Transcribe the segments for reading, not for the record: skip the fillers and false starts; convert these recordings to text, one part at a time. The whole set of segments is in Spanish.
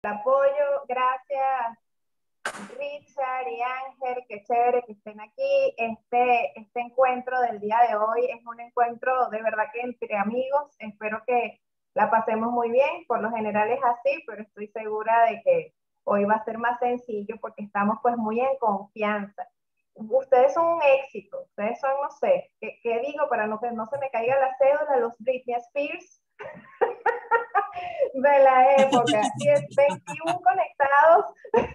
Apoyo, gracias Richard y Ángel, qué chévere que estén aquí. Este encuentro del día de hoy es un encuentro de verdad que entre amigos. Espero que la pasemos muy bien. Por lo general es así, pero estoy segura de que hoy va a ser más sencillo porque estamos pues muy en confianza. Ustedes son un éxito, ustedes son, no sé, ¿qué digo para no que no se me caiga la cédula? Los Britney Spears de la época. 21 conectados,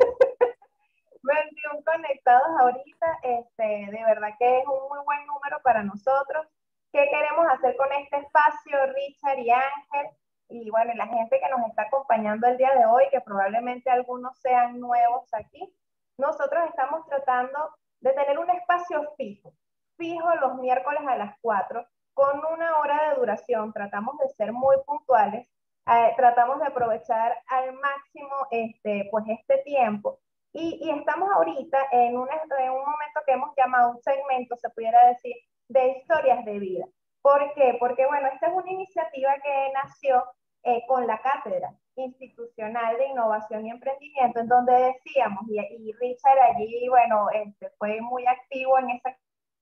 21 conectados ahorita, de verdad que es un muy buen número para nosotros. ¿Qué queremos hacer con este espacio, Richard y Ángel? Y bueno, la gente que nos está acompañando el día de hoy, que probablemente algunos sean nuevos aquí, nosotros estamos tratando de tener un espacio fijo los miércoles a las 4, con 1 hora de duración. Tratamos de ser muy puntuales, tratamos de aprovechar al máximo pues este tiempo y estamos ahorita en un momento que hemos llamado un segmento, se pudiera decir, de historias de vida. ¿Por qué? Porque, bueno, esta es una iniciativa que nació con la Cátedra Institucional de Innovación y Emprendimiento, en donde decíamos, y Richard allí, bueno, fue muy activo en esa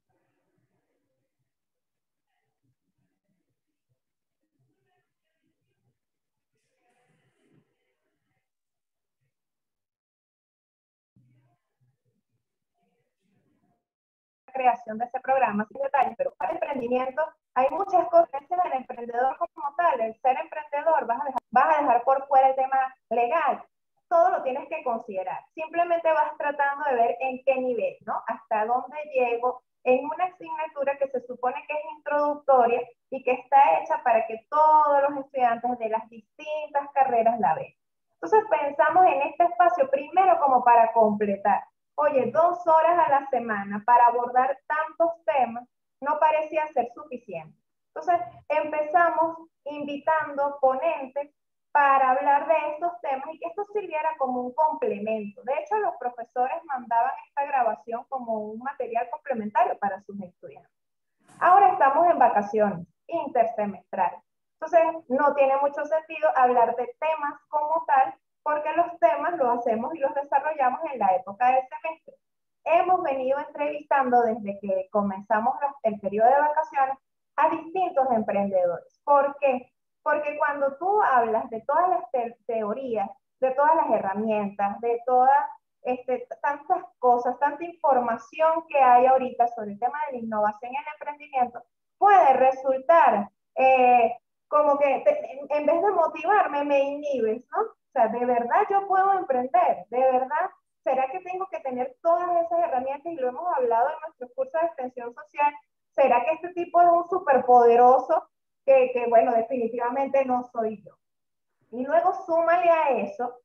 creación de ese programa, sin detalles, pero para el emprendimiento hay muchas cosas. El emprendedor como tal, el ser emprendedor, vas a dejar por fuera el tema legal. Todo lo tienes que considerar. Simplemente vas tratando de ver en qué nivel, ¿no? Hasta dónde llego en una asignatura que se supone que es introductoria y que está hecha para que todos los estudiantes de las distintas carreras la vean. Entonces pensamos en este espacio primero como para completar. Oye, 2 horas a la semana para abordar tantos temas no parecía ser suficiente. Entonces empezamos invitando ponentes para hablar de estos temas y que esto sirviera como un complemento. De hecho, los profesores mandaban esta grabación como un material complementario para sus estudiantes. Ahora estamos en vacaciones intersemestrales. Entonces, no tiene mucho sentido hablar de temas como tal, porque los temas los hacemos y los desarrollamos en la época del semestre. Hemos venido entrevistando desde que comenzamos el periodo de vacaciones a distintos emprendedores. ¿Por qué? Porque cuando tú hablas de todas las teorías, de todas las herramientas, de todas tantas cosas, tanta información que hay ahorita sobre el tema de la innovación y el emprendimiento, puede resultar como que en vez de motivarme, me inhibes, ¿no? O sea, de verdad yo puedo emprender, de verdad, ¿será que tengo que tener todas esas herramientas? Y lo hemos hablado en nuestros cursos de extensión social. ¿Será que este tipo es un superpoderoso bueno, definitivamente no soy yo? Y luego súmale a eso,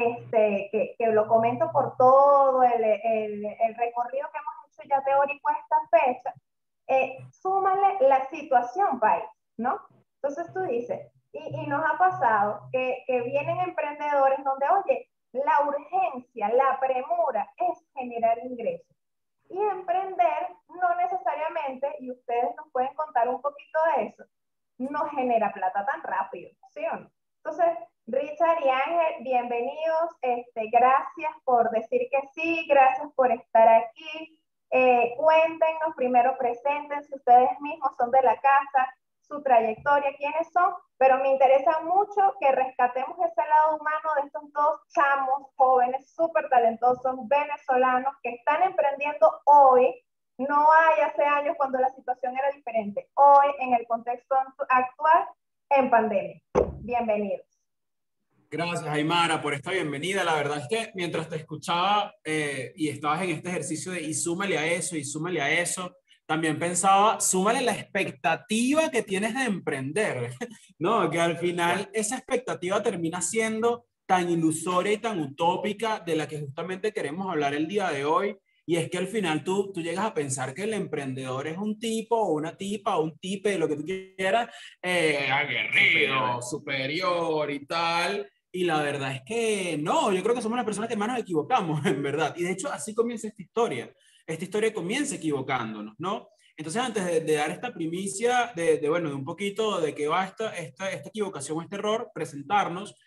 que lo comento por todo el recorrido que hemos hecho ya teórico a esta fecha, súmale la situación país, ¿no? Entonces tú dices, y nos ha pasado que vienen emprendedores donde, oye, la urgencia, la premura es generar ingresos. Y emprender no necesariamente, y ustedes nos pueden contar un poquito de eso, no genera plata tan rápido, ¿sí o no? Entonces, Richard y Ángel, bienvenidos. Gracias por decir que sí, gracias por estar aquí. Cuéntenos, primero preséntense ustedes mismos, son de la casa, su trayectoria, quiénes son, pero me interesa mucho que rescatemos ese lado humano de estos dos chamos jóvenes súper talentosos venezolanos que están emprendiendo hoy, no hay hace años cuando la situación era diferente, hoy en el contexto actual en pandemia. Bienvenidos. Gracias, Aymara, por esta bienvenida. La verdad es que mientras te escuchaba y estabas en este ejercicio de y súmale a eso, y súmale a eso, también pensaba, súmale la expectativa que tienes de emprender, ¿no? Que al final esa expectativa termina siendo tan ilusoria y tan utópica de la que justamente queremos hablar el día de hoy. Y es que al final tú llegas a pensar que el emprendedor es un tipo o una tipa o un tipe, lo que tú quieras, aguerrido, superior y tal. Y la verdad es que no, yo creo que somos las personas que más nos equivocamos, en verdad. Y de hecho, así comienza esta historia. Esta historia comienza equivocándonos, ¿no? Entonces, antes de dar esta primicia, bueno, de un poquito de qué va esta equivocación, este error, presentarnos.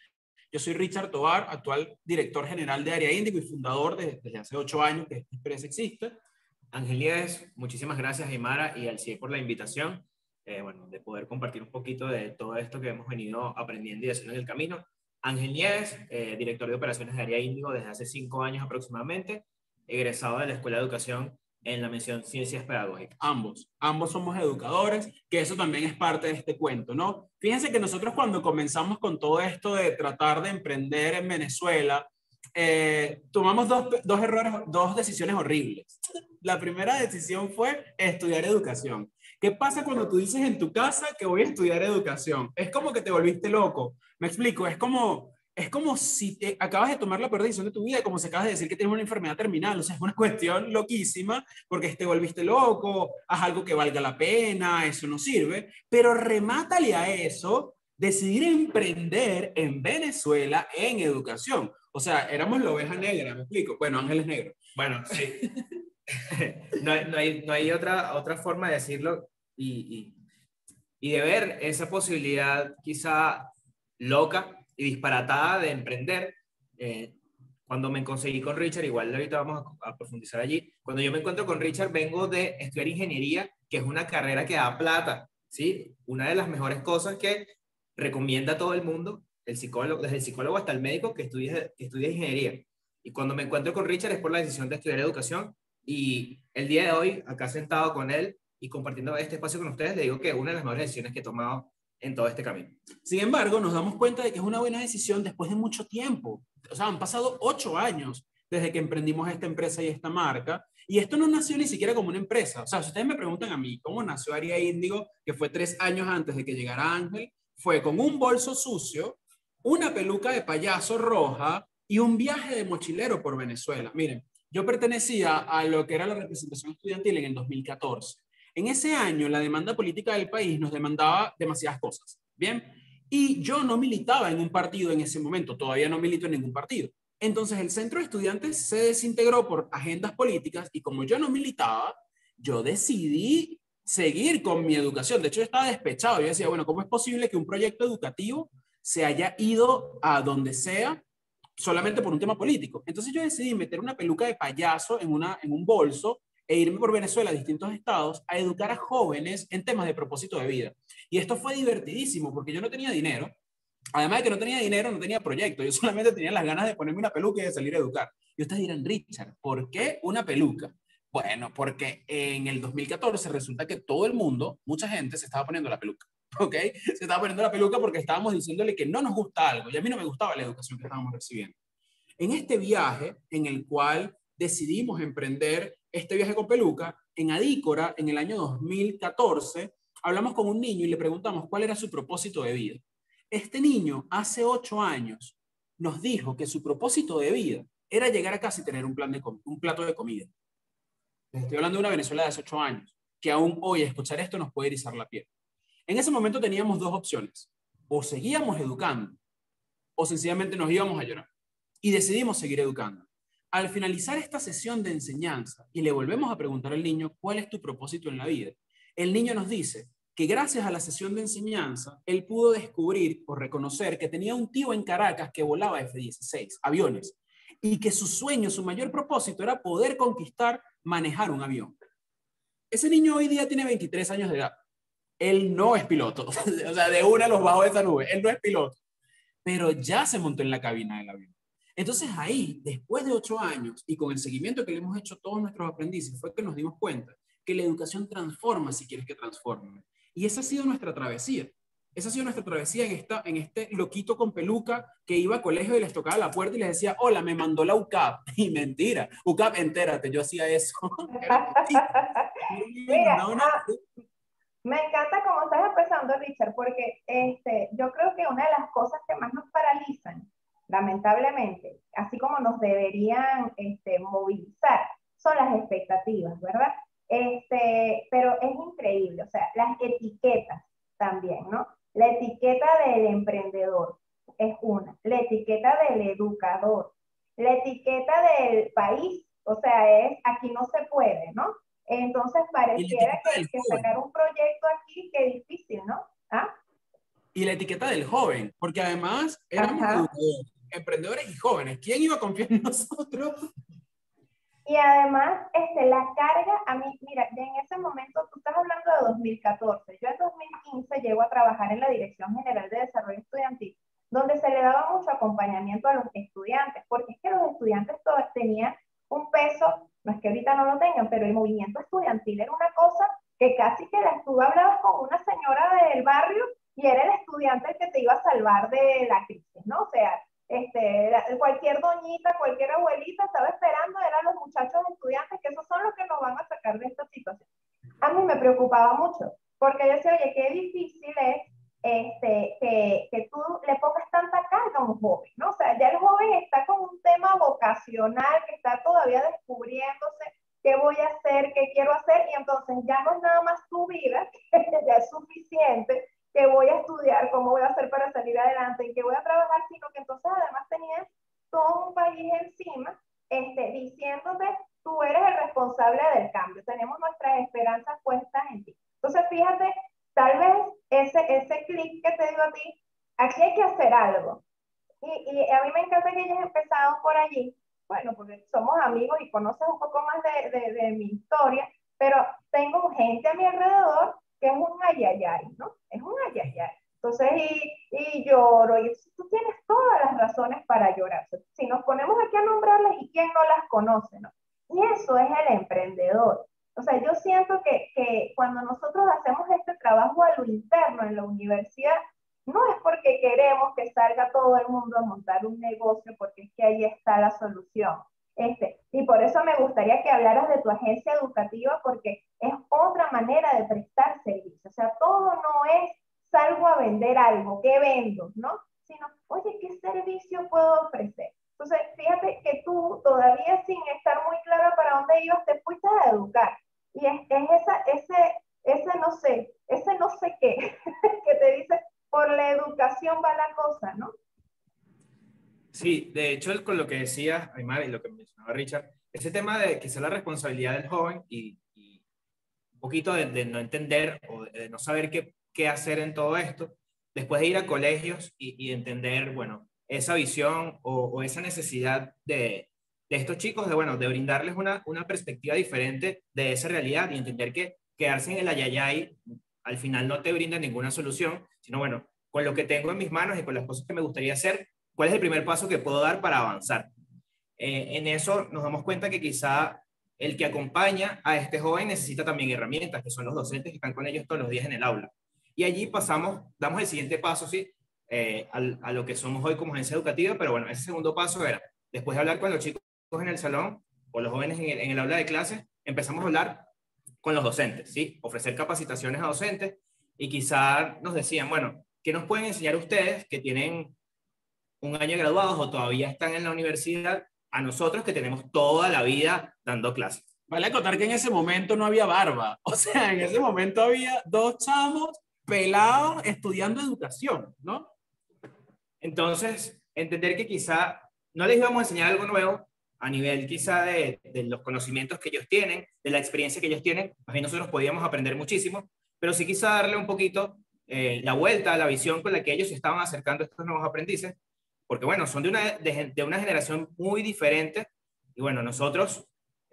Yo soy Richard Tovar, actual director general de Área Índigo y fundador desde hace 8 años que esta empresa existe. Ángel Nieves, muchísimas gracias, Aymara y al CIE por la invitación, de poder compartir un poquito de todo esto que hemos venido aprendiendo y haciendo en el camino. Ángel Nieves, director de operaciones de Área Índigo desde hace 5 años aproximadamente, egresado de la Escuela de Educación en la mención Ciencias Pedagógicas. Ambos somos educadores, que eso también es parte de este cuento, ¿no? Fíjense que nosotros cuando comenzamos con todo esto de tratar de emprender en Venezuela, tomamos dos decisiones horribles. La primera decisión fue estudiar educación. ¿Qué pasa cuando tú dices en tu casa que voy a estudiar educación? Es como que te volviste loco. Me explico, es como si te acabas de tomar la peor decisión de tu vida, como si acabas de decir que tienes una enfermedad terminal. O sea, es una cuestión loquísima porque te volviste loco, haz algo que valga la pena, eso no sirve. Pero remátale a eso, decidir emprender en Venezuela en educación. O sea, éramos la oveja negra, me explico. Bueno, Ángel es negro. Bueno, sí. no hay otra forma de decirlo y de ver esa posibilidad quizá loca y disparatada de emprender. Cuando me conseguí con Richard, igual ahorita vamos a profundizar allí, cuando yo me encuentro con Richard vengo de estudiar ingeniería, que es una carrera que da plata, ¿sí? Una de las mejores cosas que recomienda a todo el mundo, el psicólogo, desde el psicólogo hasta el médico, que estudia ingeniería. Y cuando me encuentro con Richard es por la decisión de estudiar educación, y el día de hoy, acá sentado con él y compartiendo este espacio con ustedes, le digo que es una de las mejores decisiones que he tomado en todo este camino. Sin embargo, nos damos cuenta de que es una buena decisión después de mucho tiempo. O sea, han pasado 8 años desde que emprendimos esta empresa y esta marca, y esto no nació ni siquiera como una empresa. O sea, si ustedes me preguntan a mí cómo nació Área Índigo, que fue 3 años antes de que llegara Ángel, fue con un bolso sucio, una peluca de payaso roja y un viaje de mochilero por Venezuela. Miren, yo pertenecía a lo que era la representación estudiantil en el 2014. En ese año, la demanda política del país nos demandaba demasiadas cosas, ¿bien? Y yo no militaba en un partido en ese momento, todavía no milito en ningún partido. Entonces, el centro de estudiantes se desintegró por agendas políticas y como yo no militaba, yo decidí seguir con mi educación. De hecho, yo estaba despechado. Yo decía, bueno, ¿cómo es posible que un proyecto educativo se haya ido a donde sea solamente por un tema político? Entonces yo decidí meter una peluca de payaso en un bolso e irme por Venezuela a distintos estados a educar a jóvenes en temas de propósito de vida. Y esto fue divertidísimo porque yo no tenía dinero. Además de que no tenía dinero, no tenía proyecto. Yo solamente tenía las ganas de ponerme una peluca y de salir a educar. Y ustedes dirán, Richard, ¿por qué una peluca? Bueno, porque en el 2014 resulta que todo el mundo, mucha gente, se estaba poniendo la peluca. ¿Ok? Se estaba poniendo la peluca porque estábamos diciéndole que no nos gusta algo. Y a mí no me gustaba la educación que estábamos recibiendo. En este viaje, en el cual decidimos emprender este viaje con peluca, en Adícora, en el año 2014, hablamos con un niño y le preguntamos cuál era su propósito de vida. Este niño, hace 8 años, nos dijo que su propósito de vida era llegar a casa y tener un plato de comida. Les estoy hablando de una Venezuela de hace 8 años, que aún hoy escuchar esto nos puede erizar la piel. En ese momento teníamos 2 opciones. O seguíamos educando, o sencillamente nos íbamos a llorar. Y decidimos seguir educando. Al finalizar esta sesión de enseñanza y le volvemos a preguntar al niño cuál es tu propósito en la vida, el niño nos dice que gracias a la sesión de enseñanza, él pudo descubrir o reconocer que tenía un tío en Caracas que volaba F-16, aviones, y que su sueño, su mayor propósito era poder conquistar, manejar un avión. Ese niño hoy día tiene 23 años de edad. Él no es piloto, o sea, de una los bajó de esa nube, él no es piloto, pero ya se montó en la cabina del avión. Entonces ahí, después de 8 años y con el seguimiento que le hemos hecho a todos nuestros aprendices, fue que nos dimos cuenta que la educación transforma si quieres que transforme. Y esa ha sido nuestra travesía. Esa ha sido nuestra travesía en este loquito con peluca que iba a colegio y les tocaba la puerta y les decía, hola, me mandó la UCAP. Y mentira, UCAP, entérate, yo hacía eso. Mira, me encanta cómo estás empezando, Richard, porque yo creo que una de las cosas que más nos paralizan, lamentablemente, así como nos deberían movilizar, son las expectativas, ¿verdad? Pero es increíble, o sea, las etiquetas también, ¿no? La etiqueta del emprendedor es una, la etiqueta del educador, la etiqueta del país, o sea, es aquí no se puede, ¿no? Entonces pareciera que sacar un proyecto aquí, qué difícil, ¿no? ¿Ah? y la etiqueta del joven, porque además éramos Ajá. educadores, emprendedores y jóvenes. ¿Quién iba a confiar en nosotros? Y además, la carga, a mí, mira, ya en ese momento, tú estás hablando de 2014, yo en 2015 llego a trabajar en la Dirección General de Desarrollo Estudiantil, donde se le daba mucho acompañamiento a los estudiantes, porque es que los estudiantes todos tenían un peso, no es que ahorita no lo tengan, pero el movimiento estudiantil era una cosa que casi que tú hablabas con una señora del barrio y era el estudiante el que te iba a salvar de la crisis, ¿no? O sea, cualquier doñita, cualquier abuelita estaba esperando, eran los muchachos estudiantes, que esos son los que nos van a sacar de esta situación. A mí me preocupaba mucho, porque yo decía, oye, qué difícil es que tú le pongas tanta carga a un joven, ¿no? O sea, ya el joven está con un tema vocacional, que está todavía descubriéndose qué voy a hacer, qué quiero hacer, y entonces ya no es nada más tu vida, que ya es suficiente, qué voy a estudiar, cómo voy a hacer para salir adelante, en qué voy a trabajar, sino que entonces además tenías todo un país encima diciéndote, tú eres el responsable del cambio, tenemos nuestras esperanzas puestas en ti. Entonces, fíjate, tal vez ese clic que te digo a ti, aquí hay que hacer algo. Y a mí me encanta que hayas empezado por allí, bueno, porque somos amigos y conoces un poco más de mi historia, pero tengo gente a mi alrededor que es un ayayay, ¿no? Es un ayayay. Entonces, y lloro, y tú tienes todas las razones para llorar. Si nos ponemos aquí a nombrarlas, ¿y quién no las conoce, no? Y eso es el emprendedor. O sea, yo siento que cuando nosotros hacemos este trabajo a lo interno en la universidad, no es porque queremos que salga todo el mundo a montar un negocio, porque es que ahí está la solución. Y por eso me gustaría que hablaras de tu agencia educativa, porque es otra manera de prestar servicio. O sea, todo no es salgo a vender algo, ¿qué vendo? ¿No? Sino, oye, ¿qué servicio puedo ofrecer? Entonces, fíjate que tú todavía sin estar muy clara para dónde ibas, te fuiste a educar. Y ese no sé qué, que te dice, por la educación va la cosa, ¿no? Sí, de hecho, con lo que decía Aymar y lo que mencionaba Richard, ese tema de que sea la responsabilidad del joven y un poquito de no entender o de no saber qué hacer en todo esto, después de ir a colegios y entender, bueno, esa visión o esa necesidad de estos chicos, bueno, de brindarles una perspectiva diferente de esa realidad y entender que quedarse en el ayayay al final no te brinda ninguna solución, sino bueno, con lo que tengo en mis manos y con las cosas que me gustaría hacer, ¿cuál es el primer paso que puedo dar para avanzar? En eso nos damos cuenta que quizá el que acompaña a este joven necesita también herramientas, que son los docentes que están con ellos todos los días en el aula. Y allí pasamos, damos el siguiente paso, sí, a lo que somos hoy como agencia educativa, pero bueno, ese segundo paso era, después de hablar con los chicos en el salón o los jóvenes en el aula de clase, empezamos a hablar con los docentes, ¿sí? Ofrecer capacitaciones a docentes y quizá nos decían, bueno, ¿qué nos pueden enseñar ustedes que tienen un año graduados o todavía están en la universidad a nosotros que tenemos toda la vida dando clases? Vale acotar que en ese momento no había barba. O sea, en ese momento había dos chamos pelados estudiando educación, ¿no? Entonces, entender que quizá no les íbamos a enseñar algo nuevo a nivel quizá de los conocimientos que ellos tienen, de la experiencia que ellos tienen, más bien nosotros podíamos aprender muchísimo, pero sí quizá darle un poquito la vuelta a la visión con la que ellos se estaban acercando a estos nuevos aprendices, porque bueno, son de una generación muy diferente, y bueno, nosotros,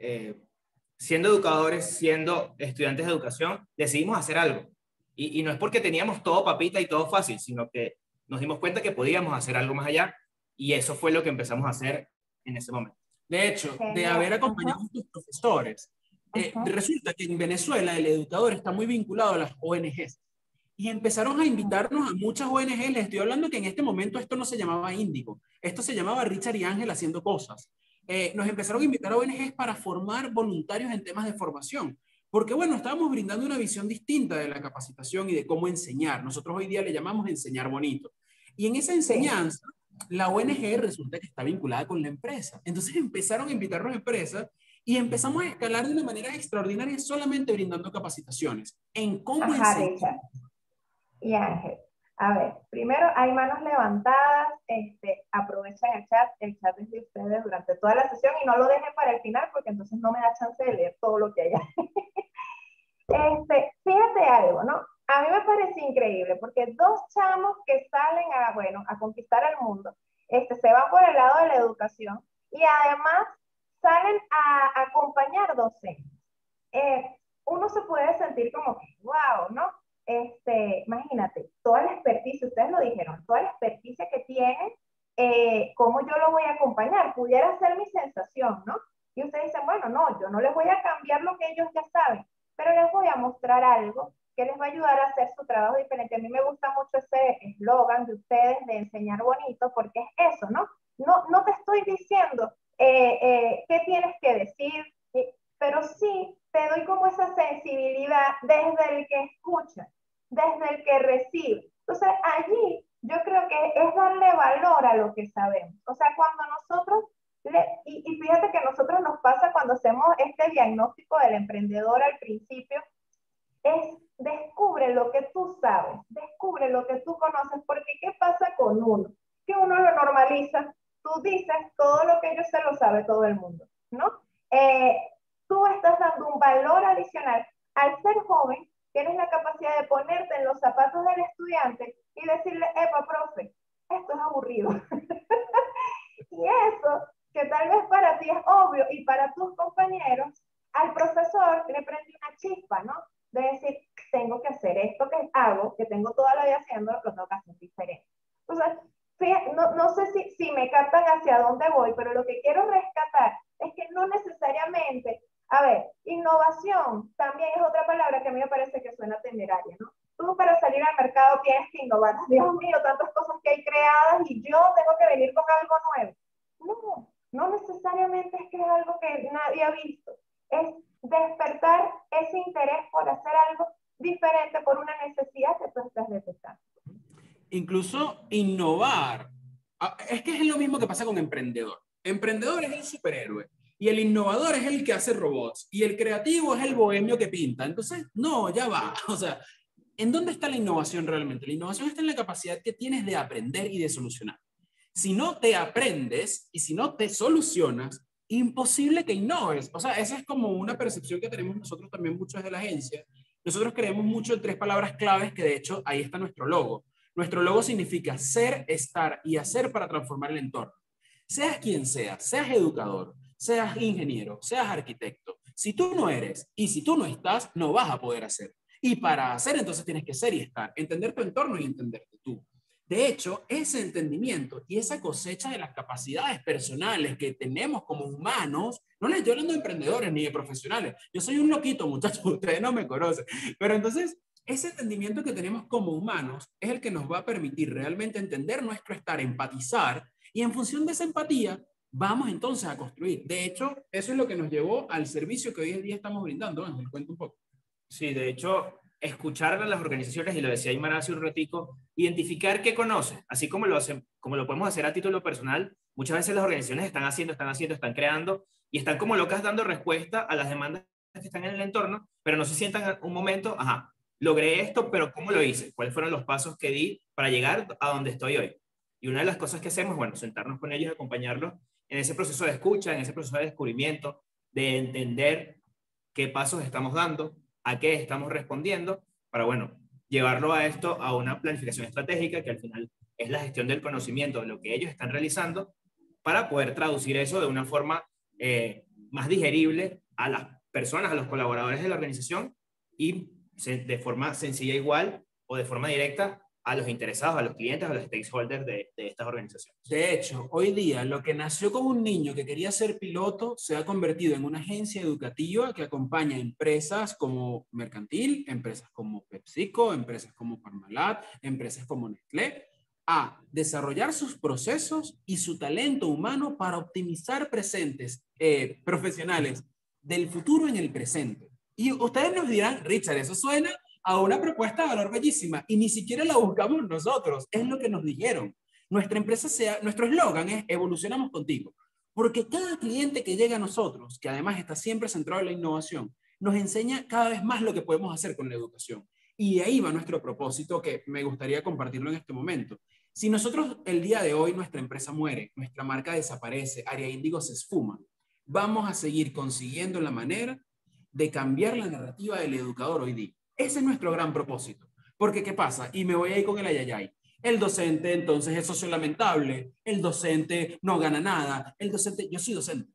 siendo educadores, siendo estudiantes de educación, decidimos hacer algo. Y no es porque teníamos todo papita y todo fácil, sino que nos dimos cuenta que podíamos hacer algo más allá y eso fue lo que empezamos a hacer en ese momento. De hecho, de Genial. haber acompañado a tus profesores, resulta que en Venezuela el educador está muy vinculado a las ONGs y empezaron a invitarnos a muchas ONGs. Les estoy hablando que en este momento esto no se llamaba Índigo, esto se llamaba Richard y Ángel haciendo cosas. Nos empezaron a invitar a ONGs para formar voluntarios en temas de formación, porque bueno, estábamos brindando una visión distinta de la capacitación y de cómo enseñar. Nosotros hoy día le llamamos enseñar bonito. Y en esa Sí. enseñanza, la ONG resulta que está vinculada con la empresa. Entonces empezaron a invitarnos a empresas y empezamos a escalar de una manera extraordinaria solamente brindando capacitaciones en cómo Ajá, enseñar. Richard y Ángel. A ver, primero hay manos levantadas, aprovechen el chat es de ustedes durante toda la sesión y no lo dejen para el final porque entonces no me da chance de leer todo lo que hay. Fíjate algo, ¿no? A mí me parece es increíble, porque dos chamos que salen a, bueno, a conquistar el mundo, se van por el lado de la educación y además salen a acompañar docentes. Uno se puede sentir como que, wow, ¿no? Imagínate, toda la experticia, ustedes lo dijeron, toda la experticia que tienen, ¿cómo yo lo voy a acompañar? Pudiera ser mi sensación, ¿no? Y ustedes dicen, bueno, no, yo no les voy a cambiar lo que ellos ya saben, pero les voy a mostrar algo que les va a ayudar a hacer su trabajo diferente. A mí me gusta mucho ese eslogan de ustedes de enseñar bonito, porque es eso, ¿no? No te estoy diciendo qué tienes que decir, pero sí te doy como esa sensibilidad desde el que escucha, desde el que recibe. Entonces, allí yo creo que es darle valor a lo que sabemos. O sea, cuando nosotros, y fíjate que a nosotros nos pasa cuando hacemos este diagnóstico del emprendedor al principio, es descubre lo que tú sabes, descubre lo que tú conoces, porque ¿qué pasa con uno? Que uno lo normaliza, tú dices todo lo que ellos se lo sabe todo el mundo, ¿no? Tú estás dando un valor adicional. Al ser joven, tienes la capacidad de ponerte en los zapatos del estudiante y decirle, epa, profe, esto es aburrido. Y eso, que tal vez para ti es obvio y para tus compañeros, al profesor le prende una chispa, ¿no? De decir, tengo que hacer esto que hago, que tengo toda la vida haciendo, lo tengo que hacer diferente. Entonces, no sé si me captan hacia dónde voy, pero lo que quiero rescatar es que no necesariamente, a ver, innovación también es otra palabra que a mí me parece que suena temeraria, ¿no? Tú para salir al mercado tienes que innovar. Dios mío, tantas cosas que hay creadas y yo tengo que venir con algo nuevo. No necesariamente es que es algo que nadie ha visto. Es despertar ese interés por hacer algo diferente por una necesidad que tú estás detectando. Incluso innovar. Es que es lo mismo que pasa con emprendedor. Emprendedor es el superhéroe y el innovador es el que hace robots y el creativo es el bohemio que pinta. Entonces, no, ya va. O sea, ¿en dónde está la innovación realmente? La innovación está en la capacidad que tienes de aprender y de solucionar. Si no te aprendes y si no te solucionas, imposible que innoves. O sea, esa es como una percepción que tenemos nosotros también muchos de la agencia. Nosotros creemos mucho en 3 palabras claves que de hecho ahí está nuestro logo. Nuestro logo significa ser, estar y hacer para transformar el entorno. Seas quien seas educador, seas ingeniero, seas arquitecto. Si tú no eres y si tú no estás, no vas a poder hacer. Y para hacer entonces tienes que ser y estar, entender tu entorno y entenderte tú. De hecho, ese entendimiento y esa cosecha de las capacidades personales que tenemos como humanos, no les estoy hablando de emprendedores ni de profesionales, yo soy un loquito, muchachos, ustedes no me conocen, pero entonces ese entendimiento que tenemos como humanos es el que nos va a permitir realmente entender nuestro estar, empatizar, y en función de esa empatía vamos entonces a construir. De hecho, eso es lo que nos llevó al servicio que hoy en día estamos brindando. Ángel, cuenta un poco. Sí, de hecho, escuchar a las organizaciones, y lo decía Aymar hace un ratico, identificar qué conocen, así como como lo podemos hacer a título personal. Muchas veces las organizaciones están creando y están como locas dando respuesta a las demandas que están en el entorno, pero no se sientan un momento, ajá, logré esto, pero ¿cómo lo hice? ¿Cuáles fueron los pasos que di para llegar a donde estoy hoy? Y una de las cosas que hacemos, bueno, sentarnos con ellos, acompañarlos en ese proceso de escucha, en ese proceso de descubrimiento, de entender qué pasos estamos dando, a qué estamos respondiendo, para, bueno, llevarlo a esto a una planificación estratégica que al final es la gestión del conocimiento de lo que ellos están realizando para poder traducir eso de una forma más digerible a las personas, a los colaboradores de la organización y de forma sencilla igual o de forma directa a los interesados, a los clientes, a los stakeholders de estas organizaciones. De hecho, hoy día lo que nació con un niño que quería ser piloto se ha convertido en una agencia educativa que acompaña a empresas como Mercantil, empresas como PepsiCo, empresas como Parmalat, empresas como Nestlé, a desarrollar sus procesos y su talento humano para optimizar presentes profesionales del futuro en el presente. Y ustedes nos dirán, Richard, eso suena a una propuesta de valor bellísima y ni siquiera la buscamos nosotros, es lo que nos dijeron. Nuestra empresa nuestro eslogan es evolucionamos contigo, porque cada cliente que llega a nosotros, que además está siempre centrado en la innovación, nos enseña cada vez más lo que podemos hacer con la educación. Y ahí va nuestro propósito que me gustaría compartirlo en este momento. Si nosotros el día de hoy nuestra empresa muere, nuestra marca desaparece, Área Índigo se esfuma, vamos a seguir consiguiendo la manera de cambiar la narrativa del educador hoy día. Ese es nuestro gran propósito. Porque, ¿qué pasa? Y me voy a ir con el ayayay. El docente, entonces, es socio lamentable. El docente no gana nada. El docente, yo soy docente.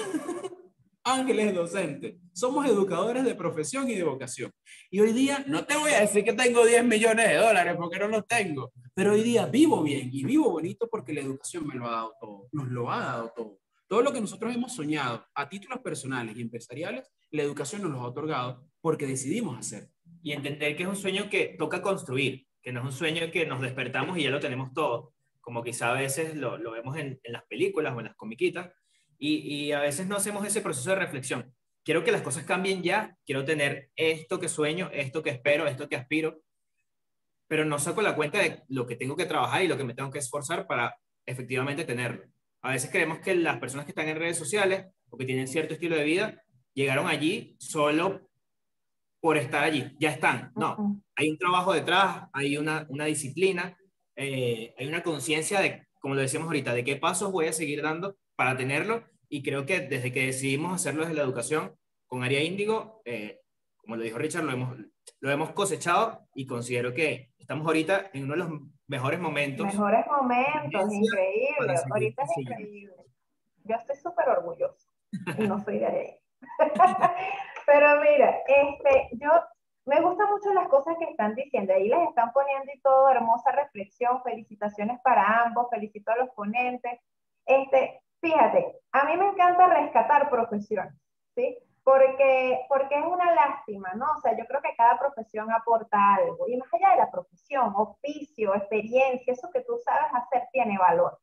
Ángel es docente. Somos educadores de profesión y de vocación. Y hoy día, no te voy a decir que tengo 10 millones de dólares porque no los tengo, pero hoy día vivo bien y vivo bonito porque la educación me lo ha dado todo, nos lo ha dado todo. Todo lo que nosotros hemos soñado a títulos personales y empresariales, la educación nos lo ha otorgado porque decidimos hacer. Y entender que es un sueño que toca construir, que no es un sueño que nos despertamos y ya lo tenemos todo, como quizá a veces lo vemos en las películas o en las comiquitas, y a veces no hacemos ese proceso de reflexión. Quiero que las cosas cambien ya, quiero tener esto que sueño, esto que espero, esto que aspiro, pero no saco la cuenta de lo que tengo que trabajar y lo que me tengo que esforzar para efectivamente tenerlo. A veces creemos que las personas que están en redes sociales o que tienen cierto estilo de vida llegaron allí solo por estar allí, ya están. No, hay un trabajo detrás, hay una disciplina, hay una conciencia de, como lo decíamos ahorita, de qué pasos voy a seguir dando para tenerlo, y creo que desde que decidimos hacerlo desde la educación con Área Índigo, como lo dijo Richard, lo hemos cosechado y considero que estamos ahorita en uno de los mejores momentos. Mejores momentos, increíble. Ahorita es siguiendo. increíble. Yo estoy súper orgullosa y no soy de ahí. Pero mira, yo me gustan mucho las cosas que están diciendo. Ahí les están poniendo y todo, hermosa reflexión. Felicitaciones para ambos, felicito a los ponentes. Fíjate, a mí me encanta rescatar profesiones, ¿sí? Porque es una lástima, ¿no? O sea, yo creo que cada profesión aporta algo. Y más allá de la profesión, oficio, experiencia, eso que tú sabes hacer tiene valor.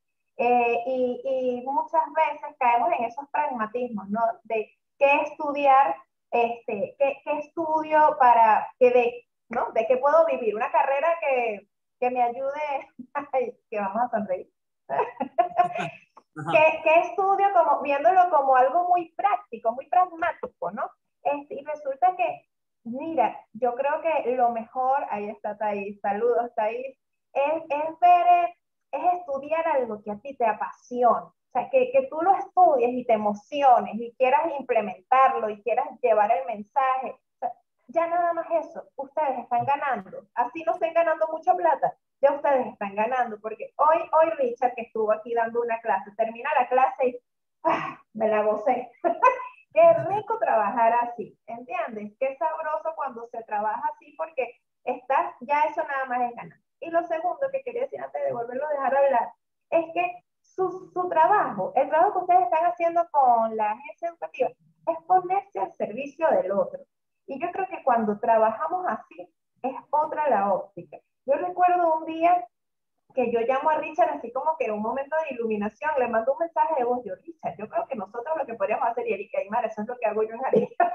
Y muchas veces caemos en esos pragmatismos, ¿no? De qué estudiar, qué estudio para ¿no? De qué puedo vivir. Una carrera que me ayude, ay, que vamos a sonreír. ¿Qué estudio como, viéndolo como algo muy práctico, muy pragmático, ¿no? Y resulta que, mira, yo creo que lo mejor, ahí está Thais, saludos Thais, es estudiar algo que a ti te apasiona. O sea, que tú lo estudies y te emociones y quieras implementarlo y quieras llevar el mensaje. O sea, ya nada más eso, ustedes están ganando. Así no estén ganando mucha plata, ya ustedes están ganando, porque hoy Richard, que estuvo aquí dando una clase, termina la clase y me la gocé. Qué rico trabajar así, ¿entiendes? Qué sabroso cuando se trabaja así, porque ya eso nada más es ganar. Y lo segundo que quería decir antes de volverlo a dejar hablar, es que su trabajo, el trabajo que ustedes están haciendo con la agencia educativa, es ponerse al servicio del otro. Y yo creo que cuando trabajamos así, es otra la óptica. Yo recuerdo un día que yo llamo a Richard así como que en un momento de iluminación, le mando un mensaje de voz, yo, Richard, yo creo que nosotros lo que podríamos hacer, y Erika Aymar, eso es lo que hago yo en Arica.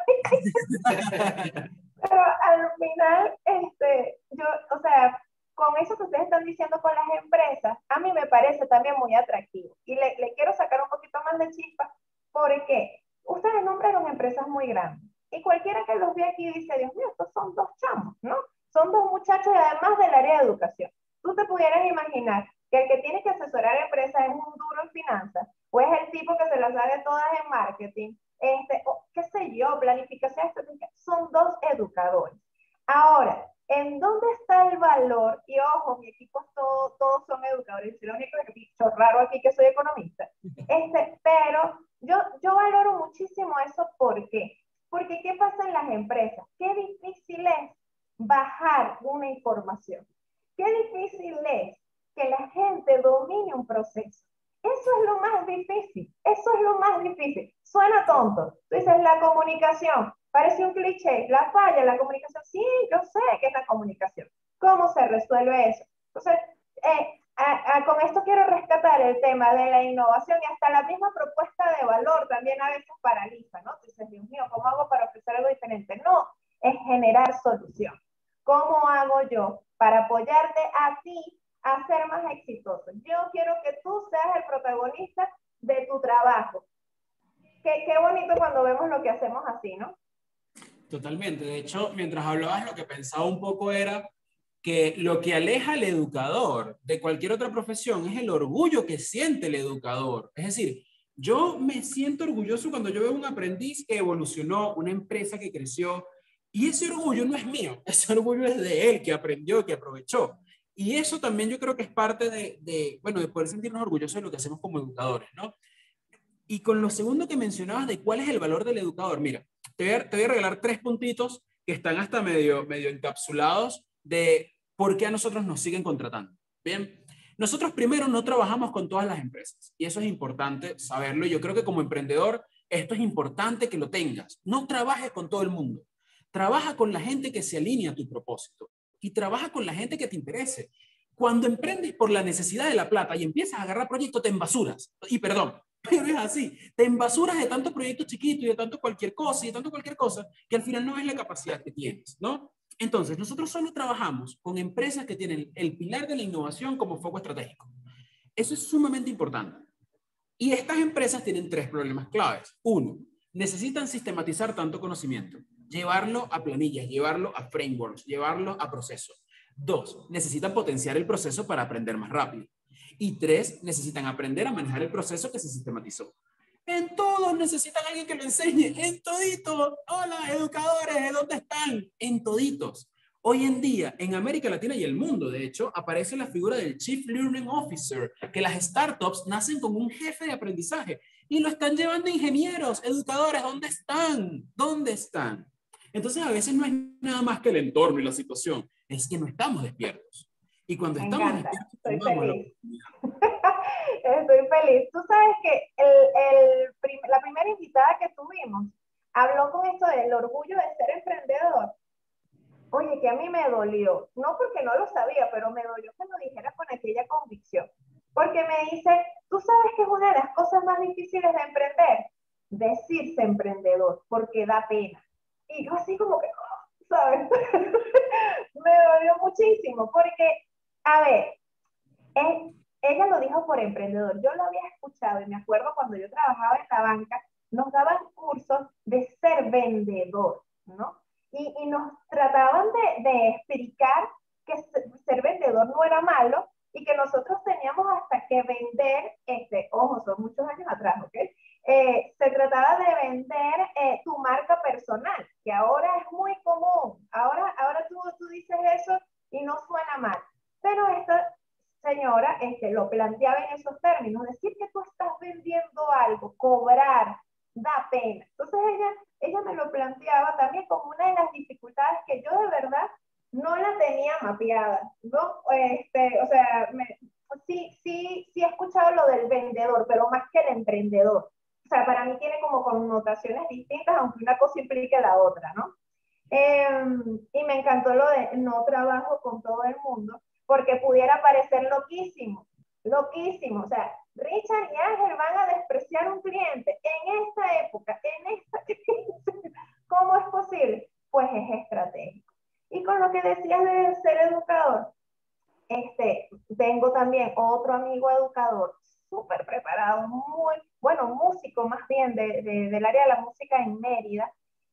Pero al final, o sea, con eso que ustedes están diciendo con las empresas, a mí me parece también muy atractivo. Y le quiero sacar un poquito más de chispa, porque ustedes nombraron empresas muy grandes. Y cualquiera que los ve aquí dice, Dios mío, estos son dos chamos, ¿no? Son dos muchachos y además del área de educación. Tú te pudieras imaginar que el que tiene que asesorar a empresas es un duro en finanzas, o es el tipo que se las sabe todas en marketing, o qué sé yo, planificación estratégica, son dos educadores. Ahora, ¿en dónde está el valor? Y ojo, mi equipo todos son educadores, soy lo único bicho raro aquí que soy economista. Pero yo valoro muchísimo eso, ¿por qué? Porque ¿qué pasa en las empresas? Qué difícil es bajar una información. Qué difícil es que la gente domine un proceso. Eso es lo más difícil. Eso es lo más difícil. Suena tonto. Tú dices, la comunicación. Parece un cliché. La falla, la comunicación. Sí, yo sé que es la comunicación. ¿Cómo se resuelve eso? Entonces, con esto quiero rescatar el tema de la innovación, y hasta la misma propuesta de valor también a veces paraliza, ¿no? Tú dices, Dios mío, ¿cómo hago para ofrecer algo diferente? No, es generar solución. ¿Cómo hago yo para apoyarte a ti a ser más exitoso? Yo quiero que tú seas el protagonista de tu trabajo. Qué bonito cuando vemos lo que hacemos así, ¿no? Totalmente. De hecho, mientras hablabas, lo que pensaba un poco era que lo que aleja al educador de cualquier otra profesión es el orgullo que siente el educador. Es decir, yo me siento orgulloso cuando yo veo un aprendiz que evolucionó, una empresa que creció, Y ese orgullo no es mío, ese orgullo es de él, que aprendió, que aprovechó. Y eso también yo creo que es parte bueno, de poder sentirnos orgullosos de lo que hacemos como educadores, ¿no? Y con lo segundo que mencionabas de cuál es el valor del educador, mira, te voy a regalar 3 puntitos que están hasta medio encapsulados de por qué a nosotros nos siguen contratando. Bien, nosotros primero no trabajamos con todas las empresas y eso es importante saberlo. Yo creo que como emprendedor esto es importante que lo tengas. No trabajes con todo el mundo. Trabaja con la gente que se alinea a tu propósito y trabaja con la gente que te interese. Cuando emprendes por la necesidad de la plata y empiezas a agarrar proyectos, te embasuras. Y perdón, pero es así. Te embasuras de tantos proyectos chiquitos y de tanto cualquier cosa y de tanto cualquier cosa que al final no es la capacidad que tienes, ¿no? Entonces, nosotros solo trabajamos con empresas que tienen el pilar de la innovación como foco estratégico. Eso es sumamente importante. Y estas empresas tienen 3 problemas claves. Uno, necesitan sistematizar tanto conocimiento, llevarlo a planillas, llevarlo a frameworks, llevarlo a procesos. 2, necesitan potenciar el proceso para aprender más rápido. Y 3, necesitan aprender a manejar el proceso que se sistematizó. En todos necesitan a alguien que lo enseñe, en toditos. Hola, educadores, ¿dónde están? En toditos. Hoy en día, en América Latina y el mundo, de hecho, aparece la figura del Chief Learning Officer, que las startups nacen con un jefe de aprendizaje y lo están llevando ingenieros, educadores. ¿Dónde están? ¿Dónde están? Entonces, a veces no es nada más que el entorno y la situación, es que no estamos despiertos. Y cuando Me estamos encanta, despiertos, estoy tomamos la feliz. oportunidad. Estoy feliz. Tú sabes que la primera invitada que tuvimos habló con esto del orgullo de ser emprendedor. Oye, que a mí me dolió, no porque no lo sabía, pero me dolió que lo dijera con aquella convicción. Porque me dice, tú sabes que es una de las cosas más difíciles de emprender, decirse emprendedor, porque da pena. Y yo así como que, oh, ¿sabes? Me dolió muchísimo, porque, a ver, ella lo dijo por emprendedor. Yo lo había escuchado y me acuerdo cuando yo trabajaba en la banca, nos daban cursos de ser vendedor, ¿no? Y nos trataban de explicar que ser vendedor no era malo y que nosotros teníamos hasta que vender, ojo, son muchos años atrás, ¿ok? Se trataba de vender tu marca personal, que ahora es muy común. Ahora tú dices eso y no suena mal. Pero esta señora lo planteaba en esos términos, decir que tú estás vendiendo algo, cobrar, da pena. Entonces ella me lo planteaba también como una de las dificultades que yo de verdad no la tenía mapeada, ¿no? O sea, sí he escuchado lo del vendedor, pero más que el emprendedor. O sea, para mí tiene como connotaciones distintas, aunque una cosa implique la otra, ¿no? Y me encantó lo de no trabajo con todo el mundo, porque pudiera parecer loquísimo, loquísimo. O sea, Richard y Ángel van a despreciar un cliente en esta época, en esta crisis. ¿Cómo es posible? Pues es estratégico. Y con lo que decías de ser educador, tengo también otro amigo educador, súper preparado, muy bueno, músico más bien del área de la música en Mérida,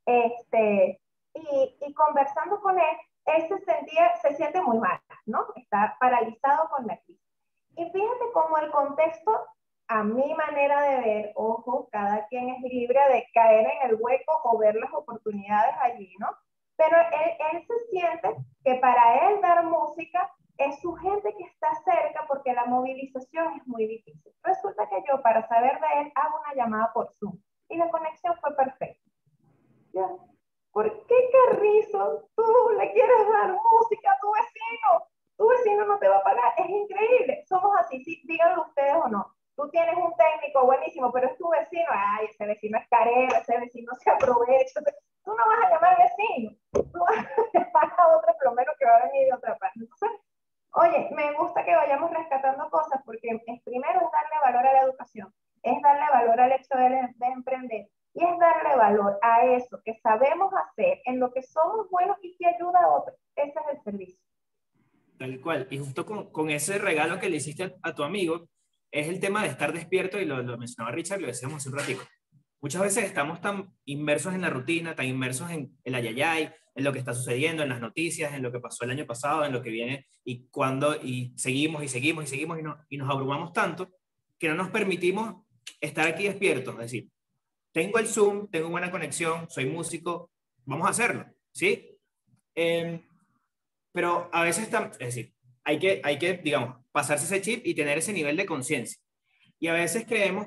y conversando con él, él se siente muy mal, ¿no? Está paralizado con la crisis. Y fíjate cómo el contexto, a mi manera de ver, ojo, cada quien es libre de caer en el hueco o ver las oportunidades allí, ¿no? Pero él se siente que para él dar música es su gente que está cerca porque la movilización es muy difícil. Resulta que yo, para saber de él, hago una llamada por Zoom y la conexión fue perfecta. ¿Ya? ¿Por qué, Carrizo, tú le quieres dar música a tu vecino? Tu vecino no te va a pagar. Es increíble. Somos así, sí, díganlo ustedes o no. Tú tienes un técnico buenísimo, pero es tu vecino. Ay, ese vecino es carero, ese vecino se aprovecha. Tú no vas a llamar al vecino. Tú vas a llamar a otro plomero que va a venir de otra parte. Entonces, oye, me gusta que vayamos rescatando cosas porque primero es darle valor a la educación, es darle valor al hecho de emprender y es darle valor a eso que sabemos hacer, en lo que somos buenos y que ayuda a otros. Ese es el servicio. Tal cual. Y justo con ese regalo que le hiciste a tu amigo, es el tema de estar despierto, y lo mencionaba Richard, lo decíamos hace un ratito. Muchas veces estamos tan inmersos en la rutina, tan inmersos en el ayayay, en lo que está sucediendo, en las noticias, en lo que pasó el año pasado, en lo que viene, y seguimos y seguimos y seguimos y nos abrumamos tanto que no nos permitimos estar aquí despiertos. Es decir, tengo el Zoom, tengo buena conexión, soy músico, vamos a hacerlo. ¿sí? Pero a veces, es decir, hay que, digamos, pasarse ese chip y tener ese nivel de conciencia. Y a veces creemos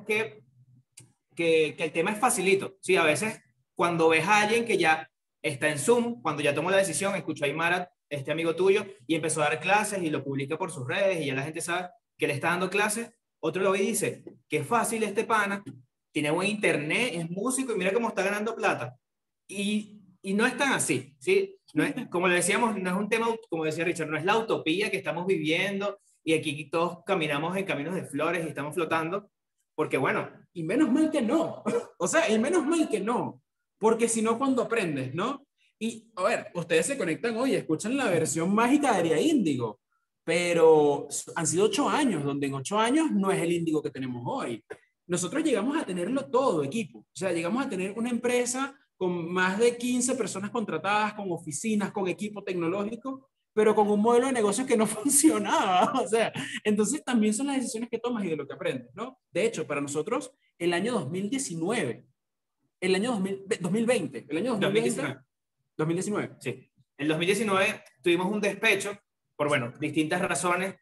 que el tema es facilito, ¿sí? A veces cuando ves a alguien que ya está en Zoom, cuando ya tomó la decisión, escuchó a Aymara, este amigo tuyo, y empezó a dar clases y lo publica por sus redes y ya la gente sabe que le está dando clases, otro lo ve y dice, qué fácil este pana, tiene buen internet, es músico y mira cómo está ganando plata. Y no es tan así, ¿sí? No es, como le decíamos, no es un tema, como decía Richard, no es la utopía que estamos viviendo y aquí todos caminamos en caminos de flores y estamos flotando, porque bueno. Y menos mal que no. O sea, y menos mal que no. Porque si no, cuando aprendes, ¿no? Y, a ver, ustedes se conectan hoy, escuchan la versión mágica de Aria Índigo, pero han sido 8 años, donde en 8 años no es el Índigo que tenemos hoy. Nosotros llegamos a tenerlo todo, equipo. O sea, llegamos a tener una empresa con más de 15 personas contratadas, con oficinas, con equipo tecnológico, pero con un modelo de negocio que no funcionaba. O sea, entonces también son las decisiones que tomas y de lo que aprendes, ¿no? De hecho, para nosotros, el año 2019, el año 2020, el año 2020, 2019. Sí. En 2019 tuvimos un despecho por, bueno, distintas razones.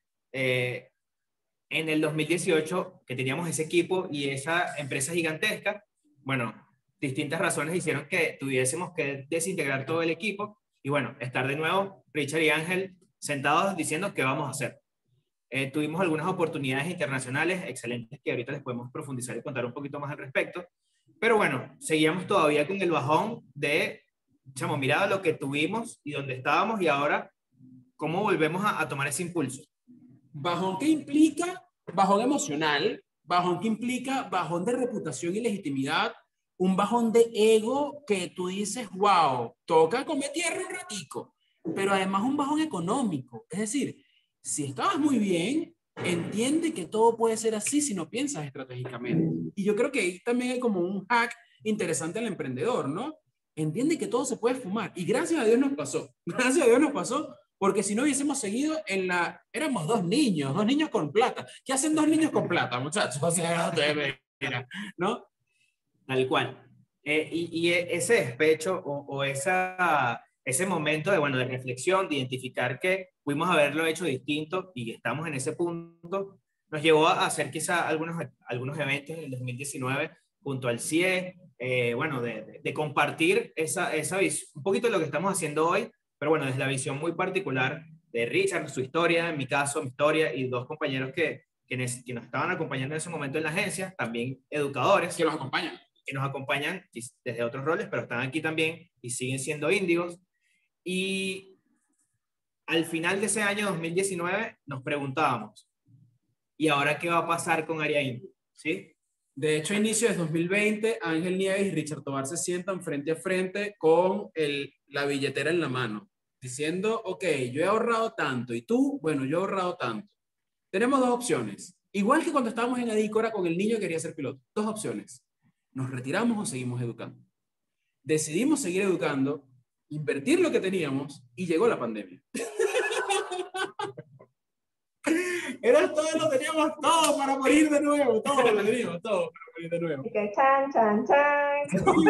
En el 2018, que teníamos ese equipo y esa empresa gigantesca, bueno, distintas razones hicieron que tuviésemos que desintegrar todo el equipo y, bueno, estar de nuevo, Richard y Ángel, sentados diciendo qué vamos a hacer. Tuvimos algunas oportunidades internacionales excelentes que ahorita les podemos profundizar y contar un poquito más al respecto, pero bueno, seguíamos todavía con el bajón de, chamo, mira lo que tuvimos y dónde estábamos y ahora cómo volvemos a tomar ese impulso. Bajón que implica, bajón emocional, bajón que implica bajón de reputación y legitimidad, un bajón de ego que tú dices, wow, toca comer tierra un ratico, pero además un bajón económico. Es decir, si estabas muy bien, entiende que todo puede ser así si no piensas estratégicamente. Y yo creo que ahí también hay como un hack interesante al emprendedor, ¿no? Entiende que todo se puede fumar. Y gracias a Dios nos pasó. Gracias a Dios nos pasó, porque si no hubiésemos seguido en la... Éramos dos niños con plata. ¿Qué hacen dos niños con plata, muchachos? O sea, ¿no? Tal cual. Y ese despecho o ese momento de, bueno, de reflexión, de identificar que pudimos haberlo hecho distinto y estamos en ese punto, nos llevó a hacer quizá algunos eventos en el 2019 junto al CIE, bueno, de compartir esa visión, un poquito de lo que estamos haciendo hoy, pero bueno, desde la visión muy particular de Richard, su historia, en mi caso, mi historia, y dos compañeros que nos estaban acompañando en ese momento en la agencia, también educadores. Que nos acompañan desde otros roles, pero están aquí también y siguen siendo índigos. Y al final de ese año 2019 nos preguntábamos, ¿y ahora qué va a pasar con Aria Índigo? ¿Sí? De hecho, a inicios de 2020, Ángel Nieves y Richard Tobar se sientan frente a frente con la billetera en la mano, diciendo, ok, yo he ahorrado tanto, y tú, bueno, yo he ahorrado tanto. Tenemos dos opciones. Igual que cuando estábamos en Adícora con el niño que quería ser piloto. Dos opciones. ¿Nos retiramos o seguimos educando? Decidimos seguir educando, invertir lo que teníamos y llegó la pandemia. Era todo, lo teníamos todo para morir de nuevo, todo lo teníamos, todo para morir de nuevo. Y que chan, chan, chan.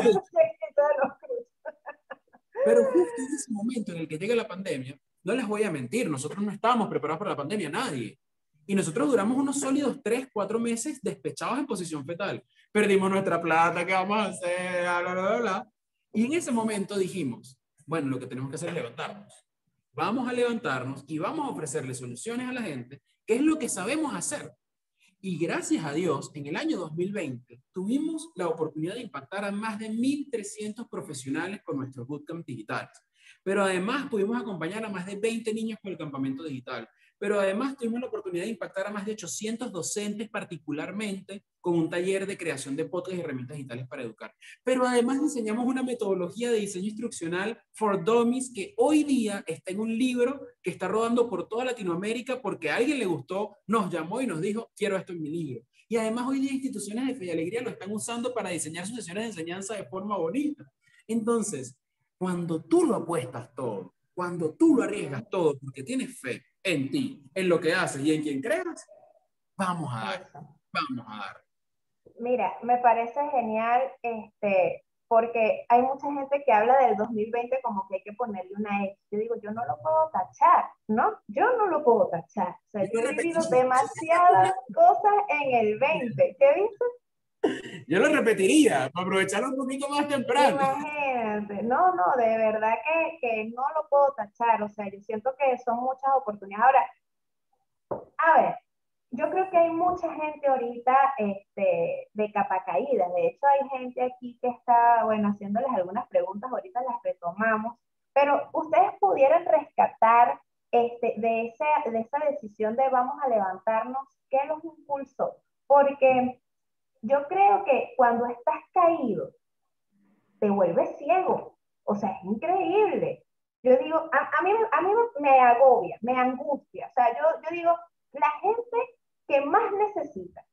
Pero justo en ese momento en el que llega la pandemia, no les voy a mentir, nosotros no estábamos preparados para la pandemia, nadie. Y nosotros duramos unos sólidos 3, 4 meses despechados en posición fetal. Perdimos nuestra plata, ¿qué vamos a hacer? Bla, bla, bla, bla. Y en ese momento dijimos, bueno, lo que tenemos que hacer es levantarnos. Vamos a levantarnos y vamos a ofrecerle soluciones a la gente, que es lo que sabemos hacer. Y gracias a Dios, en el año 2020 tuvimos la oportunidad de impactar a más de 1.300 profesionales con nuestros bootcamps digitales. Pero además pudimos acompañar a más de 20 niños con el campamento digital. Pero además tuvimos la oportunidad de impactar a más de 800 docentes, particularmente con un taller de creación de podcasts y herramientas digitales para educar. Pero además diseñamos una metodología de diseño instruccional for Dummies que hoy día está en un libro que está rodando por toda Latinoamérica porque a alguien le gustó, nos llamó y nos dijo, quiero esto en mi libro. Y además hoy día instituciones de Fe y Alegría lo están usando para diseñar sus sesiones de enseñanza de forma bonita. Entonces, cuando tú lo apuestas todo, cuando tú lo arriesgas todo porque tienes fe en ti, en lo que haces y en quien creas, vamos a dar, vamos a dar. Mira, me parece genial porque hay mucha gente que habla del 2020 como que hay que ponerle una X. Yo digo, yo no lo puedo tachar, ¿no? Yo no lo puedo tachar. O sea, yo he vivido demasiadas cosas en el 20. ¿Qué dices? Yo lo repetiría, para aprovecharlo un poquito más temprano. Imagínate, no, no, de verdad que no lo puedo tachar, o sea, yo siento que son muchas oportunidades. Ahora, a ver, yo creo que hay mucha gente ahorita de capa caída. De hecho, hay gente aquí que está, bueno, haciéndoles algunas preguntas, ahorita las retomamos, pero ustedes pudieran rescatar de esa decisión de vamos a levantarnos, ¿qué los impulsó? Porque yo creo que cuando estás caído, te vuelves ciego. O sea, es increíble. Yo digo, a mí me agobia, me angustia. O sea, yo digo, la gente que más necesita,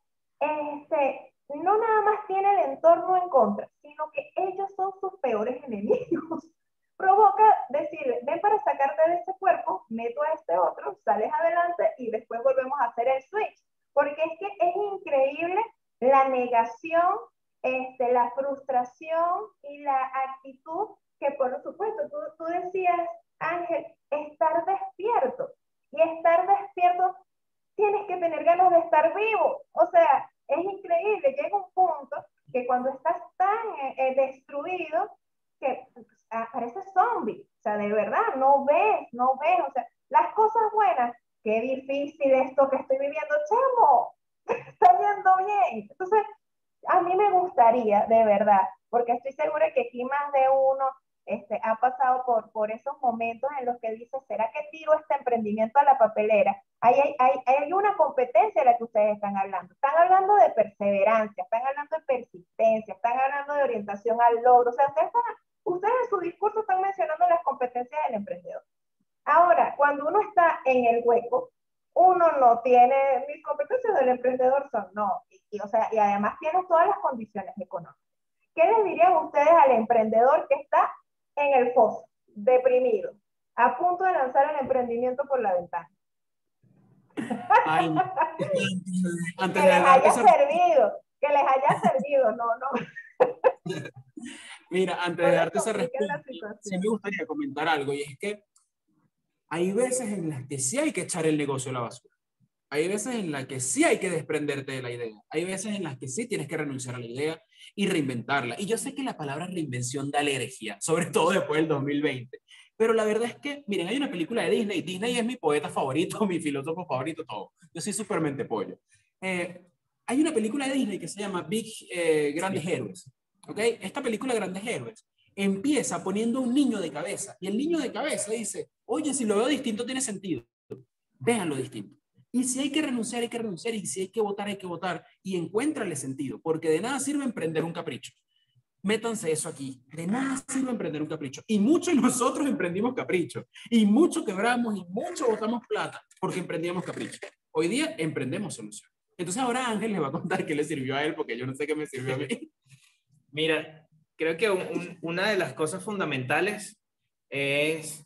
no nada más tiene el entorno en contra, sino que ellos son sus peores enemigos. Provoca decirle, ven para sacarte de ese cuerpo, meto a este otro, sales adelante y después volvemos a hacer el switch. Porque es que es increíble la negación, la frustración y la actitud que, por supuesto, tú decías, Ángel, estar despierto. Y estar despierto, tienes que tener ganas de estar vivo. O sea, es increíble. Llega un punto que cuando estás tan destruido, que parece zombie. O sea, de verdad, no ves. O sea, las cosas buenas, qué difícil esto que estoy viviendo, chamo, está yendo bien. Entonces, a mí me gustaría, de verdad, porque estoy segura que aquí más de uno ha pasado por esos momentos en los que dice, ¿será que tiro este emprendimiento a la papelera? Hay una competencia de la que ustedes están hablando. Están hablando de perseverancia, están hablando de persistencia, están hablando de orientación al logro. O sea, ustedes en su discurso están mencionando las competencias del emprendedor. Ahora, cuando uno está en el hueco, uno no tiene, mis competencias del emprendedor son, no, o sea, y además tiene todas las condiciones económicas. ¿Qué les dirían ustedes al emprendedor que está en el foso, deprimido, a punto de lanzar el emprendimiento por la ventana? Ay, antes Que de les darte haya esa, servido, no, no. mira, antes No de les darte esa compliquen la respuesta, sí situación. me gustaría comentar algo, y es que hay veces en las que sí hay que echar el negocio a la basura. Hay veces en las que sí hay que desprenderte de la idea. Hay veces en las que sí tienes que renunciar a la idea y reinventarla. Y yo sé que la palabra reinvención da alergia, sobre todo después del 2020. Pero la verdad es que, miren, hay una película de Disney. Disney es mi poeta favorito, mi filósofo favorito, todo. Yo soy súper mente pollo. Hay una película de Disney que se llama Grandes Héroes. ¿Ok? Esta película Grandes Héroes empieza poniendo a un niño de cabeza. Y el niño de cabeza dice, oye, si lo veo distinto tiene sentido. Véanlo distinto. Y si hay que renunciar, hay que renunciar. Y si hay que votar, hay que votar. Y encuéntrale sentido, porque de nada sirve emprender un capricho. Métanse eso aquí. De nada sirve emprender un capricho. Y muchos de nosotros emprendimos capricho. Y mucho quebramos y mucho botamos plata porque emprendíamos capricho. Hoy día emprendemos solución. Entonces ahora Ángel le va a contar qué le sirvió a él, porque yo no sé qué me sirvió a mí. Mira, creo que una de las cosas fundamentales es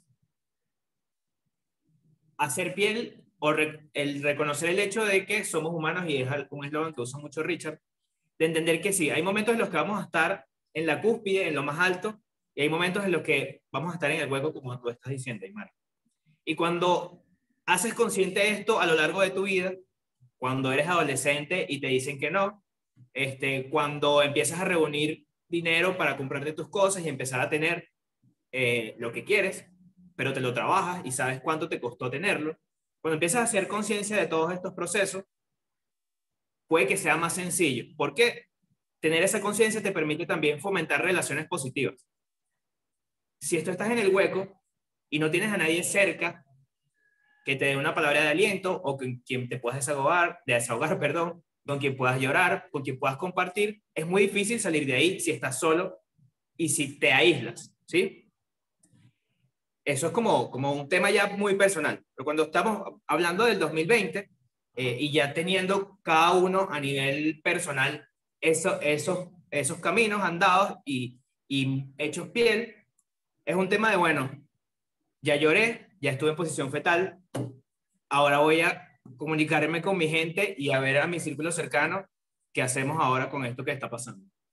hacer piel o el reconocer el hecho de que somos humanos, y es un eslogan que usa mucho Richard, de entender que sí, hay momentos en los que vamos a estar en la cúspide, en lo más alto, y hay momentos en los que vamos a estar en el hueco, como tú estás diciendo, Aymar. Y cuando haces consciente esto a lo largo de tu vida, cuando eres adolescente y te dicen que no, cuando empiezas a reunir dinero para comprarte tus cosas y empezar a tener lo que quieres, pero te lo trabajas y sabes cuánto te costó tenerlo, cuando empiezas a hacer conciencia de todos estos procesos, puede que sea más sencillo. ¿Por qué? Tener esa conciencia te permite también fomentar relaciones positivas. Si tú estás en el hueco y no tienes a nadie cerca que te dé una palabra de aliento o con quien te puedas desahogar, perdón, con quien puedas llorar, con quien puedas compartir, es muy difícil salir de ahí si estás solo y si te aíslas, ¿sí? Eso es como un tema ya muy personal. Pero cuando estamos hablando del 2020 y ya teniendo cada uno a nivel personal esos caminos andados y hechos piel, es un tema de, bueno, ya lloré, ya estuve en posición fetal, ahora voy a comunicarme con mi gente y a ver a mi círculo cercano qué hacemos ahora con esto que está pasando.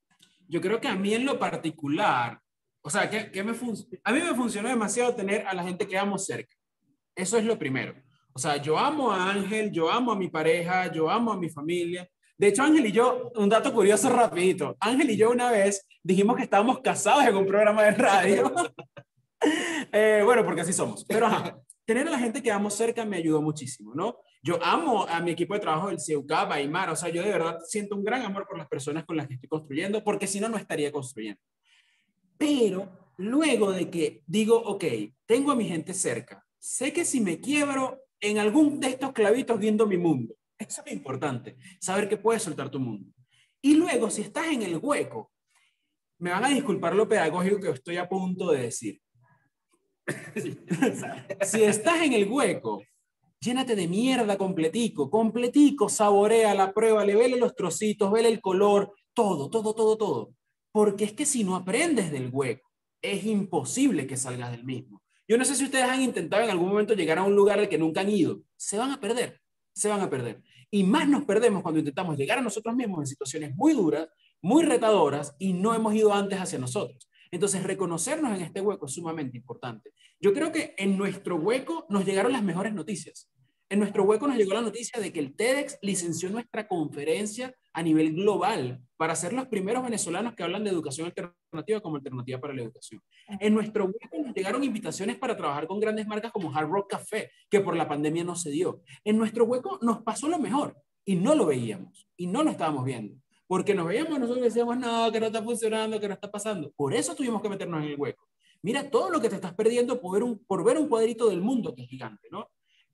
yo creo que a mí en lo particular, o sea, a mí me funcionó demasiado tener a la gente que amo cerca. Eso es lo primero. O sea, yo amo a Ángel, yo amo a mi pareja, yo amo a mi familia. De hecho, Ángel y yo, un dato curioso rapidito, Ángel y yo una vez dijimos que estábamos casados en un programa de radio. Bueno, porque así somos. Pero ajá, tener a la gente que amo cerca me ayudó muchísimo, ¿no? Yo amo a mi equipo de trabajo del CEUCAP, a Aymar, o sea, yo de verdad siento un gran amor por las personas con las que estoy construyendo, porque si no, no estaría construyendo. Pero luego de que digo, ok, tengo a mi gente cerca, sé que si me quiebro en algún de estos clavitos viendo mi mundo, eso es importante, saber que puedes soltar tu mundo. Y luego, si estás en el hueco, me van a disculpar lo pedagógico que estoy a punto de decir. Si estás en el hueco, llénate de mierda completico, completico, saborea la prueba, le vele los trocitos, vele el color, todo, todo, todo, todo. Porque es que si no aprendes del hueco, es imposible que salgas del mismo. Yo no sé si ustedes han intentado en algún momento llegar a un lugar al que nunca han ido. Se van a perder, se van a perder. Y más nos perdemos cuando intentamos llegar a nosotros mismos en situaciones muy duras, muy retadoras y no hemos ido antes hacia nosotros. Entonces, reconocernos en este hueco es sumamente importante. Yo creo que en nuestro hueco nos llegaron las mejores noticias. En nuestro hueco nos llegó la noticia de que el TEDx licenció nuestra conferencia a nivel global para ser los primeros venezolanos que hablan de educación alternativa como alternativa para la educación. En nuestro hueco nos llegaron invitaciones para trabajar con grandes marcas como Hard Rock Café, que por la pandemia no se dio. En nuestro hueco nos pasó lo mejor y no lo veíamos y no lo estábamos viendo. Porque nos veíamos nosotros y decíamos, no, que no está funcionando, que no está pasando. Por eso tuvimos que meternos en el hueco. Mira todo lo que te estás perdiendo por ver un cuadrito del mundo que es gigante, ¿no?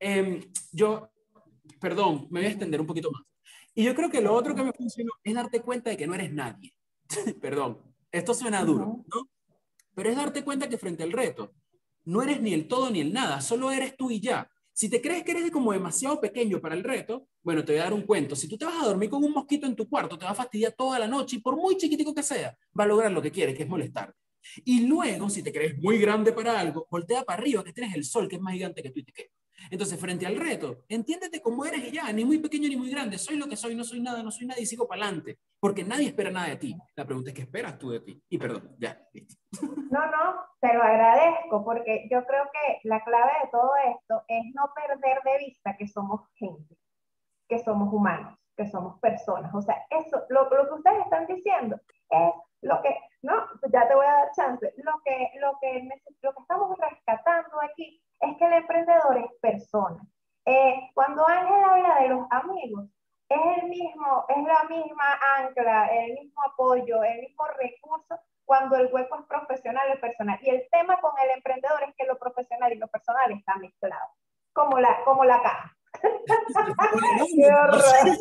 Yo, perdón, me voy a extender un poquito más. Y yo creo que lo otro que me funcionó es darte cuenta de que no eres nadie. Perdón, esto suena duro, ¿no? Pero es darte cuenta que frente al reto, no eres ni el todo ni el nada, solo eres tú y ya. Si te crees que eres como demasiado pequeño para el reto, bueno, te voy a dar un cuento. Si tú te vas a dormir con un mosquito en tu cuarto, te va a fastidiar toda la noche y por muy chiquitico que sea, va a lograr lo que quiere, que es molestarte. Y luego, si te crees muy grande para algo, voltea para arriba, que tienes el sol, que es más gigante que tú y te quedas. Entonces, frente al reto, entiéndete cómo eres y ya, ni muy pequeño ni muy grande. Soy lo que soy, no soy nada, no soy nada y sigo para adelante. Porque nadie espera nada de ti. La pregunta es, ¿qué esperas tú de ti? Y perdón, ya, listo. No, no, te lo agradezco porque yo creo que la clave de todo esto es no perder de vista que somos gente, que somos humanos, que somos personas. O sea, eso, lo que ustedes están diciendo es lo que, no, ya te voy a dar chance, lo que estamos rescatando aquí es que el emprendedor es persona. Cuando Ángel habla de los amigos, es el mismo, es la misma ancla, el mismo apoyo, el mismo recurso cuando el hueco es profesional y personal. Y el tema con el emprendedor es que lo profesional y lo personal está mezclado, como la caja. ¡Qué horror!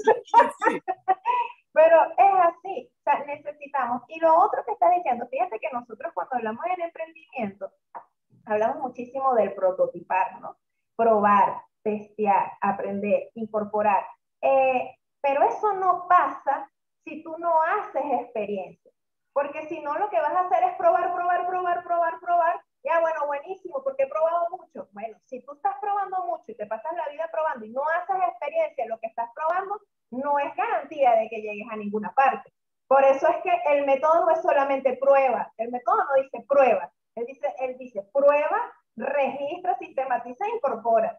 Pero es así, o sea, necesitamos. Y lo otro que está diciendo, fíjate que nosotros cuando hablamos del emprendimiento, hablamos muchísimo del prototipar, ¿no? Probar, testear, aprender, incorporar. Pero eso no pasa si tú no haces experiencia. Porque si no, lo que vas a hacer es probar, probar, probar, probar, probar. Ya, bueno, buenísimo, porque he probado mucho. Bueno, si tú estás probando mucho y te pasas la vida probando y no haces experiencia en lo que estás probando, no es garantía de que llegues a ninguna parte. Por eso es que el método no es solamente prueba. El método no dice prueba. Él dice prueba, registra, sistematiza e incorpora.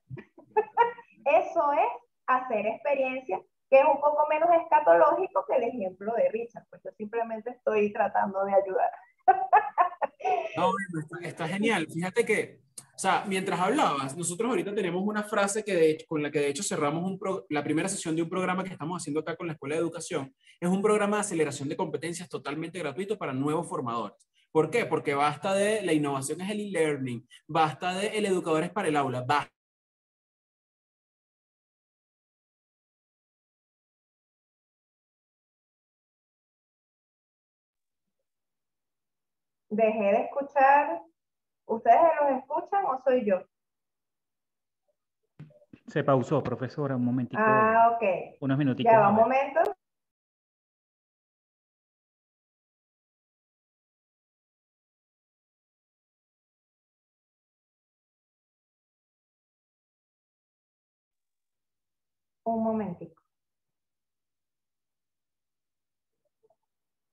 Eso es hacer experiencia, que es un poco menos escatológico que el ejemplo de Richard. Pues yo simplemente estoy tratando de ayudar. No, está genial. Fíjate que, o sea, mientras hablabas, nosotros ahorita tenemos una frase que con la que de hecho cerramos la primera sesión de un programa que estamos haciendo acá con la Escuela de Educación. Es un programa de aceleración de competencias totalmente gratuito para nuevos formadores. ¿Por qué? Porque basta de la innovación es el e-learning, basta de el educador es para el aula, basta. Dejé de escuchar. ¿Ustedes los escuchan o soy yo? Se pausó, profesora, un momentico, Ah, ok. unos minuticos. Ya va a un ver. momento. Un momentico.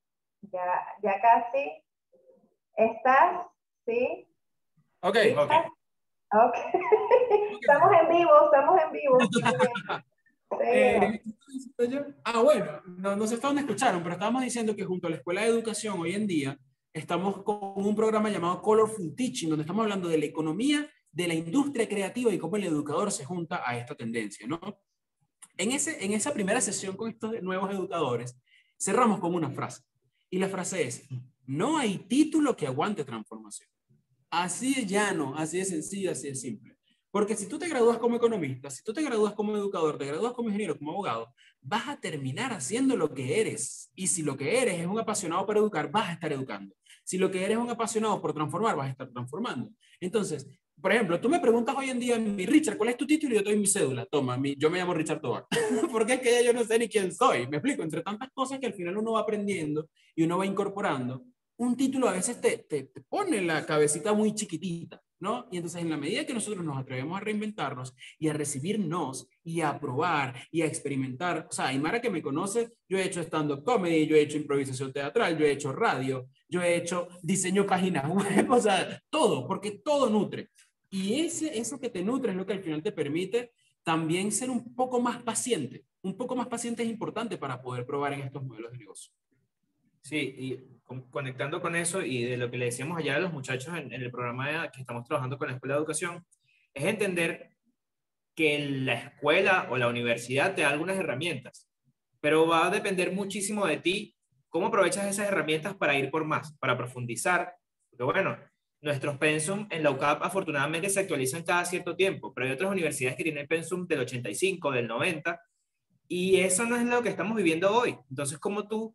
Ya casi. ¿Estás? ¿Sí? Ok, ok. Ok. Estamos en vivo, estamos en vivo. Muy bien. ¿Qué estaba diciendo yo? Bueno, no sé hasta dónde escucharon, pero estábamos diciendo que junto a la Escuela de Educación hoy en día estamos con un programa llamado Colorful Teaching, donde estamos hablando de la economía, de la industria creativa y cómo el educador se junta a esta tendencia, ¿no? En esa primera sesión con estos nuevos educadores, cerramos con una frase. Y la frase es, no hay título que aguante transformación. Así de llano, así de sencillo, así de simple. Porque si tú te gradúas como economista, si tú te gradúas como educador, te gradúas como ingeniero, como abogado, vas a terminar haciendo lo que eres. Y si lo que eres es un apasionado por educar, vas a estar educando. Si lo que eres es un apasionado por transformar, vas a estar transformando. Entonces, por ejemplo, tú me preguntas hoy en día, mi Richard, ¿cuál es tu título? Y yo te doy mi cédula. Toma, yo me llamo Richard Tovar. Porque es que ya yo no sé ni quién soy. Me explico, entre tantas cosas que al final uno va aprendiendo y uno va incorporando, un título a veces te pone la cabecita muy chiquitita, ¿no? Y entonces en la medida que nosotros nos atrevemos a reinventarnos y a recibirnos y a probar y a experimentar, o sea, Aymara que me conoce, yo he hecho stand-up comedy, yo he hecho improvisación teatral, yo he hecho radio, yo he hecho diseño páginas web, o sea, todo, porque todo nutre. Y eso que te nutre es lo que al final te permite también ser un poco más paciente. Un poco más paciente es importante para poder probar en estos modelos de negocio. Sí, y conectando con eso y de lo que le decíamos allá a los muchachos en el programa que estamos trabajando con la Escuela de Educación, es entender que la escuela o la universidad te da algunas herramientas, pero va a depender muchísimo de ti cómo aprovechas esas herramientas para ir por más, para profundizar. Porque bueno, nuestros pensum en la UCAP afortunadamente se actualizan cada cierto tiempo, pero hay otras universidades que tienen pensum del 85, del 90, y eso no es lo que estamos viviendo hoy. Entonces, ¿cómo tú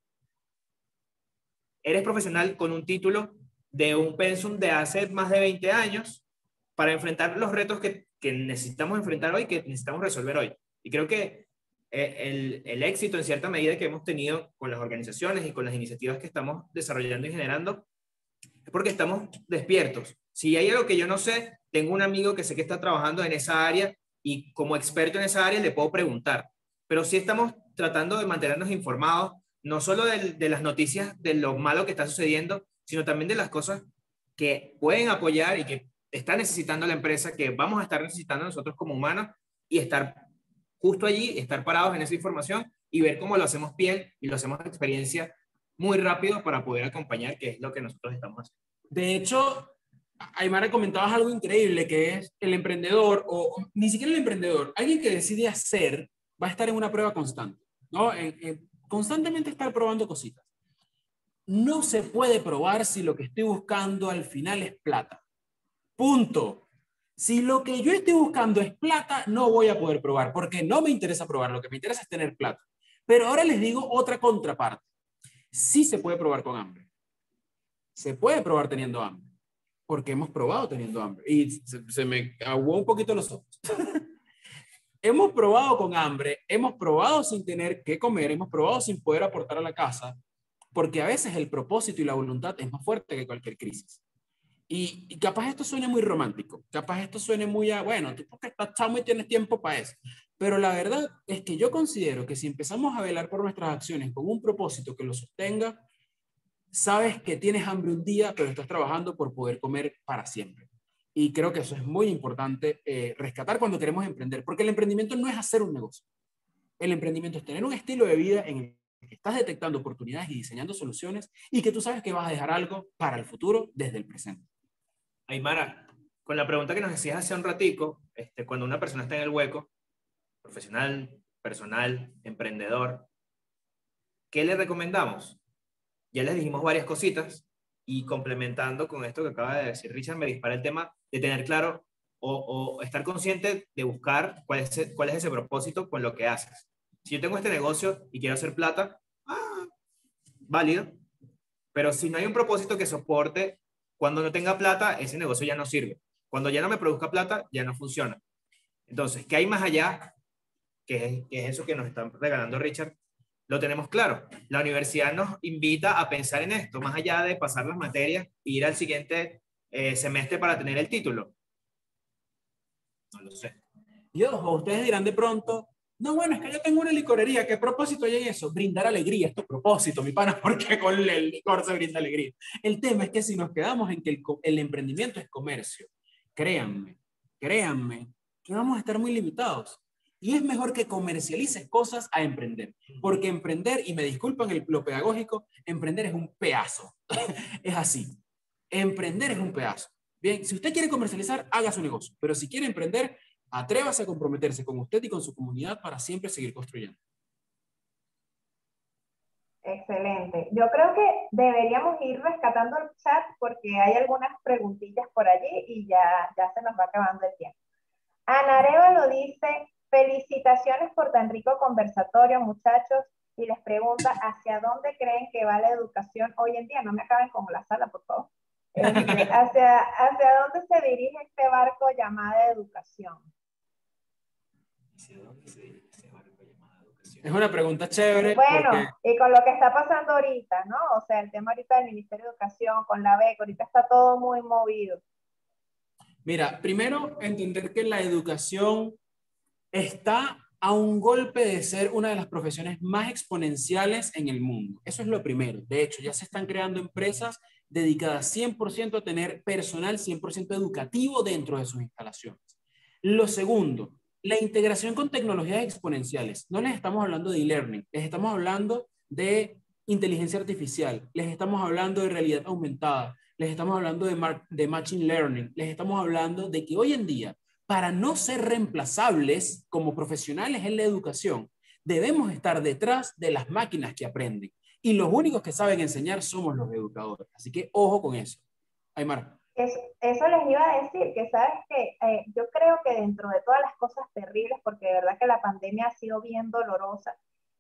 eres profesional con un título de un pensum de hace más de 20 años para enfrentar los retos que necesitamos enfrentar hoy, que necesitamos resolver hoy? Y creo que el éxito en cierta medida que hemos tenido con las organizaciones y con las iniciativas que estamos desarrollando y generando es porque estamos despiertos. Si hay algo que yo no sé, tengo un amigo que sé que está trabajando en esa área y como experto en esa área le puedo preguntar. Pero sí estamos tratando de mantenernos informados, no solo de las noticias de lo malo que está sucediendo, sino también de las cosas que pueden apoyar y que está necesitando la empresa, que vamos a estar necesitando nosotros como humanos, y estar justo allí, estar parados en esa información y ver cómo lo hacemos piel y lo hacemos experiencia muy rápido para poder acompañar, que es lo que nosotros estamos haciendo. De hecho, Aymara, comentabas algo increíble, que es el emprendedor, o ni siquiera el emprendedor, alguien que decide hacer, va a estar en una prueba constante, ¿no? Constantemente estar probando cositas. No se puede probar si lo que estoy buscando al final es plata. Punto. Si lo que yo estoy buscando es plata, no voy a poder probar, porque no me interesa probar, lo que me interesa es tener plata. Pero ahora les digo otra contraparte. Sí se puede probar con hambre. Se puede probar teniendo hambre, porque hemos probado teniendo hambre. Y se me aguó un poquito los ojos. Hemos probado con hambre, hemos probado sin tener que comer, hemos probado sin poder aportar a la casa, porque a veces el propósito y la voluntad es más fuerte que cualquier crisis. Y capaz esto suene muy romántico, capaz esto suene muy a, bueno, tú porque estás chamo y tienes tiempo para eso. Pero la verdad es que yo considero que si empezamos a velar por nuestras acciones con un propósito que lo sostenga, sabes que tienes hambre un día, pero estás trabajando por poder comer para siempre. Y creo que eso es muy importante rescatar cuando queremos emprender, porque el emprendimiento no es hacer un negocio. El emprendimiento es tener un estilo de vida en el que estás detectando oportunidades y diseñando soluciones y que tú sabes que vas a dejar algo para el futuro desde el presente. Aymara, con la pregunta que nos decías hace un ratico, cuando una persona está en el hueco, profesional, personal, emprendedor, ¿qué le recomendamos? Ya les dijimos varias cositas y complementando con esto que acaba de decir Richard, me dispara el tema de tener claro o estar consciente de buscar cuál es ese propósito con lo que haces. Si yo tengo este negocio y quiero hacer plata, válido, pero si no hay un propósito que soporte, cuando no tenga plata, ese negocio ya no sirve. Cuando ya no me produzca plata, ya no funciona. Entonces, ¿qué hay más allá? ¿Qué es eso que nos están regalando Richard? Lo tenemos claro. La universidad nos invita a pensar en esto, más allá de pasar las materias e ir al siguiente semestre para tener el título. No lo sé. Y ojo, ustedes dirán de pronto, No, bueno, es que yo tengo una licorería. ¿Qué propósito hay en eso? Brindar alegría. Es tu propósito, mi pana, porque con el licor se brinda alegría. El tema es que si nos quedamos en que el emprendimiento es comercio, créanme, créanme, que vamos a estar muy limitados. Y es mejor que comercialices cosas a emprender. Porque emprender, y me disculpan lo pedagógico, emprender es un pedazo. Es así. Emprender es un pedazo. Bien, si usted quiere comercializar, haga su negocio. Pero si quiere emprender, atrévase a comprometerse con usted y con su comunidad para siempre seguir construyendo. Excelente. Yo creo que deberíamos ir rescatando el chat porque hay algunas preguntillas por allí y ya se nos va acabando el tiempo. Ana lo dice, felicitaciones por tan rico conversatorio, muchachos, y les pregunta hacia dónde creen que va la educación hoy en día. No me acaben con la sala, por favor. ¿Hacia dónde se dirige este barco llamada educación? ¿Hacia dónde se dirige ese barco llamado educación? Es una pregunta chévere. Bueno, porque... y con lo que está pasando ahorita, ¿no? O sea, el tema ahorita del Ministerio de Educación, con la beca, ahorita está todo muy movido. Mira, primero entender que la educación está a un golpe de ser una de las profesiones más exponenciales en el mundo. Eso es lo primero. De hecho, ya se están creando empresas dedicadas 100% a tener personal 100% educativo dentro de sus instalaciones. Lo segundo, la integración con tecnologías exponenciales. No les estamos hablando de e-learning, les estamos hablando de inteligencia artificial, les estamos hablando de realidad aumentada, les estamos hablando de machine learning, les estamos hablando de que hoy en día, para no ser reemplazables como profesionales en la educación, debemos estar detrás de las máquinas que aprenden. Y los únicos que saben enseñar somos los educadores. Así que ojo con eso. Aymar. Eso les iba a decir, que sabes que yo creo que dentro de todas las cosas terribles, porque de verdad que la pandemia ha sido bien dolorosa,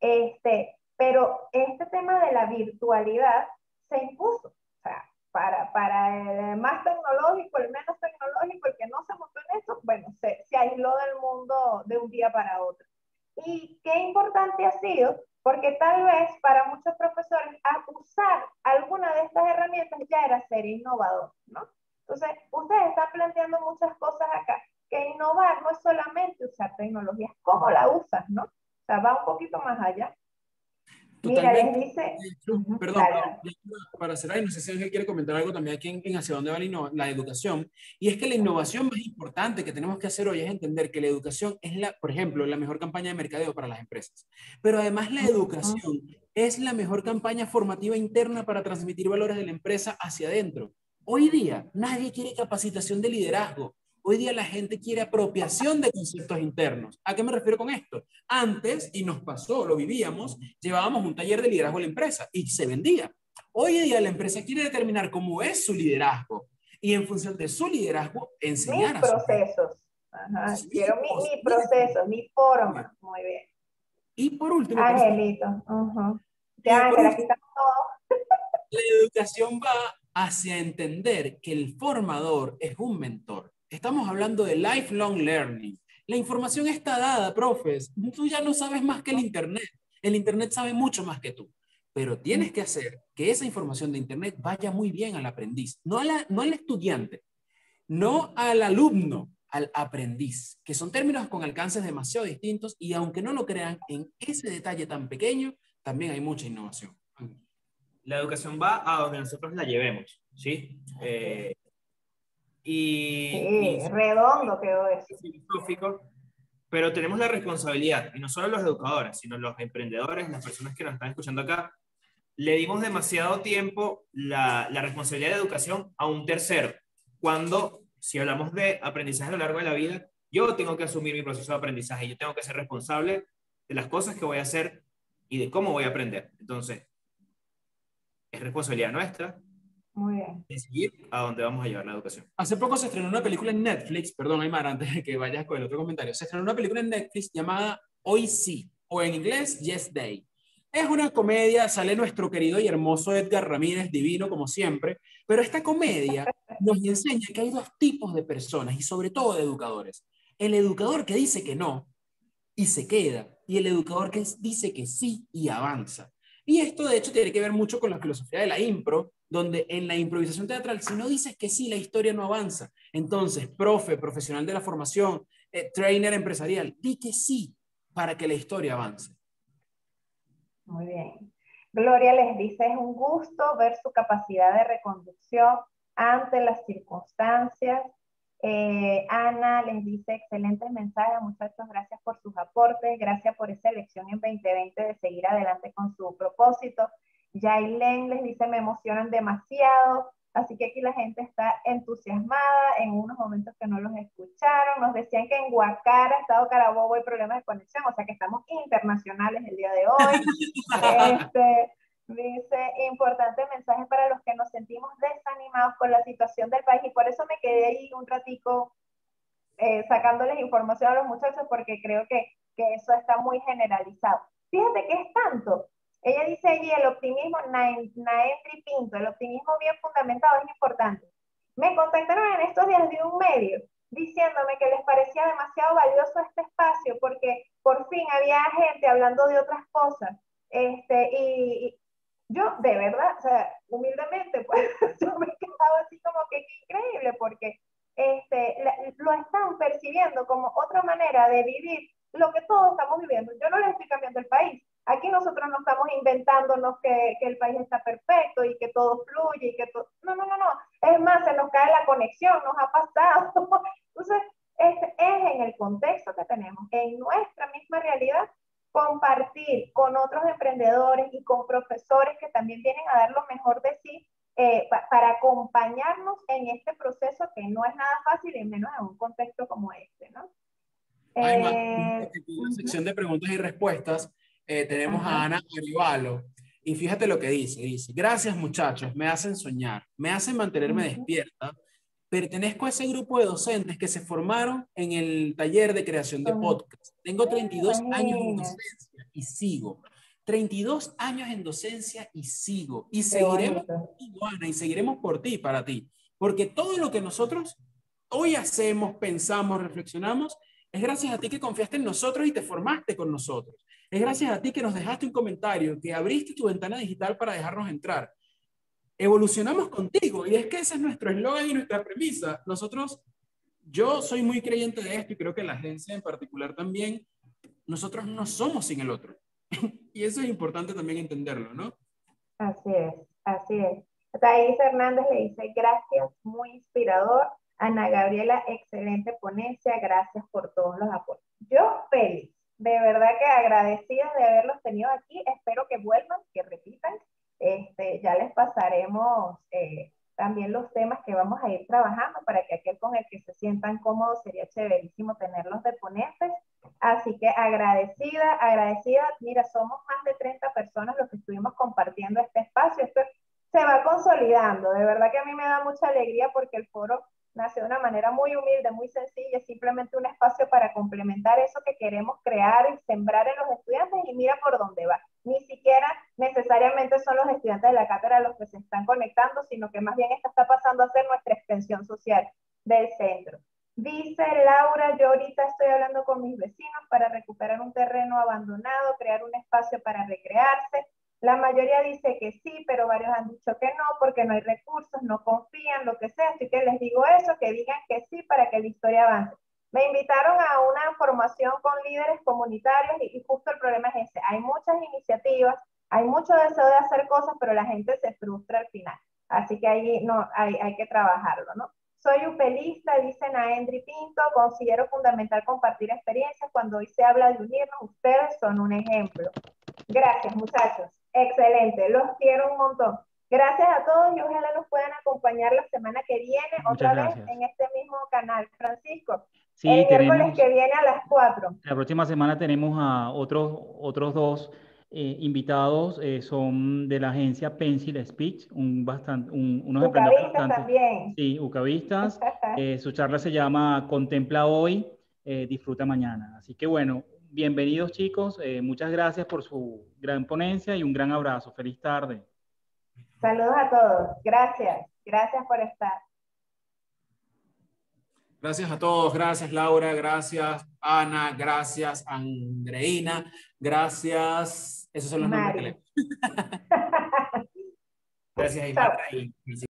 pero este tema de la virtualidad se impuso. O sea, para el más tecnológico, el menos tecnológico, el que no se montó en eso, bueno, se aisló del mundo de un día para otro. Y qué importante ha sido, porque tal vez para muchos profesores usar alguna de estas herramientas ya era ser innovador, ¿no? Entonces, ustedes están planteando muchas cosas acá, que innovar no es solamente usar tecnologías, ¿cómo la usas, no? O sea, va un poquito más allá. Totalmente. Mira, les dice... Perdón, para cerrar, no sé si Ángel quiere comentar algo también aquí en hacia dónde va la educación. Y es que la innovación más importante que tenemos que hacer hoy es entender que la educación es, por ejemplo, la mejor campaña de mercadeo para las empresas. Pero además la educación es la mejor campaña formativa interna para transmitir valores de la empresa hacia adentro. Hoy día nadie quiere capacitación de liderazgo. Hoy día la gente quiere apropiación de conceptos internos. ¿A qué me refiero con esto? Antes, y nos pasó, lo vivíamos, llevábamos un taller de liderazgo a la empresa y se vendía. Hoy día la empresa quiere determinar cómo es su liderazgo y en función de su liderazgo enseñar mis a su procesos. Ajá. Quiero mi proceso, mi forma. Muy bien. Y por último, Angelito. Ya, Ángel, aquí estamos todos. La educación va hacia entender que el formador es un mentor. Estamos hablando de lifelong learning. La información está dada, profes. Tú ya no sabes más que el Internet. El Internet sabe mucho más que tú. Pero tienes que hacer que esa información de Internet vaya muy bien al aprendiz, no al estudiante, no al alumno, al aprendiz, que son términos con alcances demasiado distintos y aunque no lo crean, en ese detalle tan pequeño también hay mucha innovación. La educación va a donde nosotros la llevemos, ¿sí? Sí, redondo quedó eso. Filosófico, pero tenemos la responsabilidad, y no solo los educadores, sino los emprendedores, las personas que nos están escuchando acá, le dimos demasiado tiempo la responsabilidad de educación a un tercero, cuando, si hablamos de aprendizaje a lo largo de la vida, yo tengo que asumir mi proceso de aprendizaje, yo tengo que ser responsable de las cosas que voy a hacer y de cómo voy a aprender. Entonces, es responsabilidad nuestra. Muy bien. Decidir a dónde vamos a llevar la educación. Hace poco se estrenó una película en Netflix, perdón, Aymar, antes de que vayas con el otro comentario, se estrenó una película en Netflix llamada Hoy Sí, o en inglés Yes Day. Es una comedia, sale nuestro querido y hermoso Edgar Ramírez, divino como siempre, pero esta comedia nos enseña que hay dos tipos de personas y sobre todo de educadores. El educador que dice que no y se queda, y el educador que dice que sí y avanza. Y esto de hecho tiene que ver mucho con la filosofía de la impro, donde en la improvisación teatral, si no dices que sí, la historia no avanza. Entonces, profesional de la formación, trainer empresarial, di que sí. para que la historia avance. Muy bien. Gloria les dice, es un gusto ver su capacidad de reconducción ante las circunstancias. Ana les dice, excelentes mensajes, muchachos, gracias por sus aportes, gracias por esa elección en 2020 de seguir adelante con su propósito. Yailen les dice, me emocionan demasiado, así que aquí la gente está entusiasmada, en unos momentos que no los escucharon, nos decían que en Guacara, Estado Carabobo, hay problemas de conexión, o sea que estamos internacionales el día de hoy. Dice, importante mensaje para los que nos sentimos desanimados con la situación del país, y por eso me quedé ahí un ratico sacándoles información a los muchachos, porque creo que eso está muy generalizado. Fíjate que es tanto. Ella dice allí, el optimismo, Naendri Pinto, el optimismo bien fundamentado es importante. Me contactaron en estos días de un medio diciéndome que les parecía demasiado valioso este espacio porque por fin había gente hablando de otras cosas. Y yo, de verdad, o sea, humildemente, pues yo me he quedado así como que qué increíble, porque lo están percibiendo como otra manera de vivir lo que todos estamos viviendo. Yo no les estoy cambiando el país. Aquí nosotros no estamos inventándonos que el país está perfecto y que todo fluye y que todo... No, no, no, no. Es más, se nos cae la conexión, nos ha pasado. Entonces, es en el contexto que tenemos, en nuestra misma realidad, compartir con otros emprendedores y con profesores que también vienen a dar lo mejor de sí para acompañarnos en este proceso que no es nada fácil y menos en un contexto como este, ¿no? Además, en la sección de preguntas y respuestas tenemos a Ana Arevalo y fíjate lo que dice, gracias muchachos, me hacen soñar, me hacen mantenerme despierta, pertenezco a ese grupo de docentes que se formaron en el taller de creación de podcast. Tengo 32 años en docencia y sigo. 32 años en docencia y sigo. Y seguiremos por ti, Ana, y seguiremos por ti, para ti. Porque todo lo que nosotros hoy hacemos, pensamos, reflexionamos, es gracias a ti que confiaste en nosotros y te formaste con nosotros. Es gracias a ti que nos dejaste un comentario, que abriste tu ventana digital para dejarnos entrar. Evolucionamos contigo, y es que ese es nuestro eslogan y nuestra premisa. Yo soy muy creyente de esto y creo que la agencia en particular también, nosotros no somos sin el otro. Y eso es importante también entenderlo, ¿no? Así es, así es. Thais Hernández le dice, gracias, muy inspirador. Ana Gabriela, excelente ponencia, gracias por todos los aportes. Yo feliz, de verdad que agradecida de haberlos tenido aquí, espero que vuelvan, que repitan. Ya les pasaremos también los temas que vamos a ir trabajando para que aquel con el que se sientan cómodos sería chéverísimo tenerlos de ponentes. Así que agradecida, mira, somos más de 30 personas los que estuvimos compartiendo este espacio, esto se va consolidando, de verdad que a mí me da mucha alegría porque el foro nació de una manera muy humilde, muy sencilla, simplemente un espacio para complementar eso que queremos crear y sembrar en los estudiantes y mira por dónde va. Ni siquiera necesariamente son los estudiantes de la cátedra los que se están conectando, sino que más bien esta está pasando a ser nuestra extensión social del centro. Dice Laura, yo ahorita estoy hablando con mis vecinos para recuperar un terreno abandonado, crear un espacio para recrearse. La mayoría dice que sí, pero varios han dicho que no, porque no hay recursos, no confían, lo que sea. Así que les digo eso, que digan que sí para que la historia avance. Me invitaron a una formación con líderes comunitarios y justo el problema es ese. Hay muchas iniciativas, hay mucho deseo de hacer cosas, pero la gente se frustra al final. Así que ahí no, hay que trabajarlo, ¿no? Soy upelista, dice Naendri Pinto, considero fundamental compartir experiencias. Cuando hoy se habla de unirnos, ustedes son un ejemplo. Gracias, muchachos. Excelente, los quiero un montón. Gracias a todos y ojalá nos puedan acompañar la semana que viene, otra vez en este mismo canal. Francisco, sí, el miércoles que viene a las 4. La próxima semana tenemos a otros dos invitados, son de la agencia Pencil Speech, unos emprendedores bastante... también. Sí, ucavistas. Su charla se llama Contempla hoy, disfruta mañana. Así que bueno, bienvenidos chicos, muchas gracias por su gran ponencia y un gran abrazo. Feliz tarde. Saludos a todos. Gracias. Gracias por estar. Gracias a todos, gracias Laura, gracias Ana, gracias Andreina, gracias, esos son los nombres que le... Gracias, Aymara.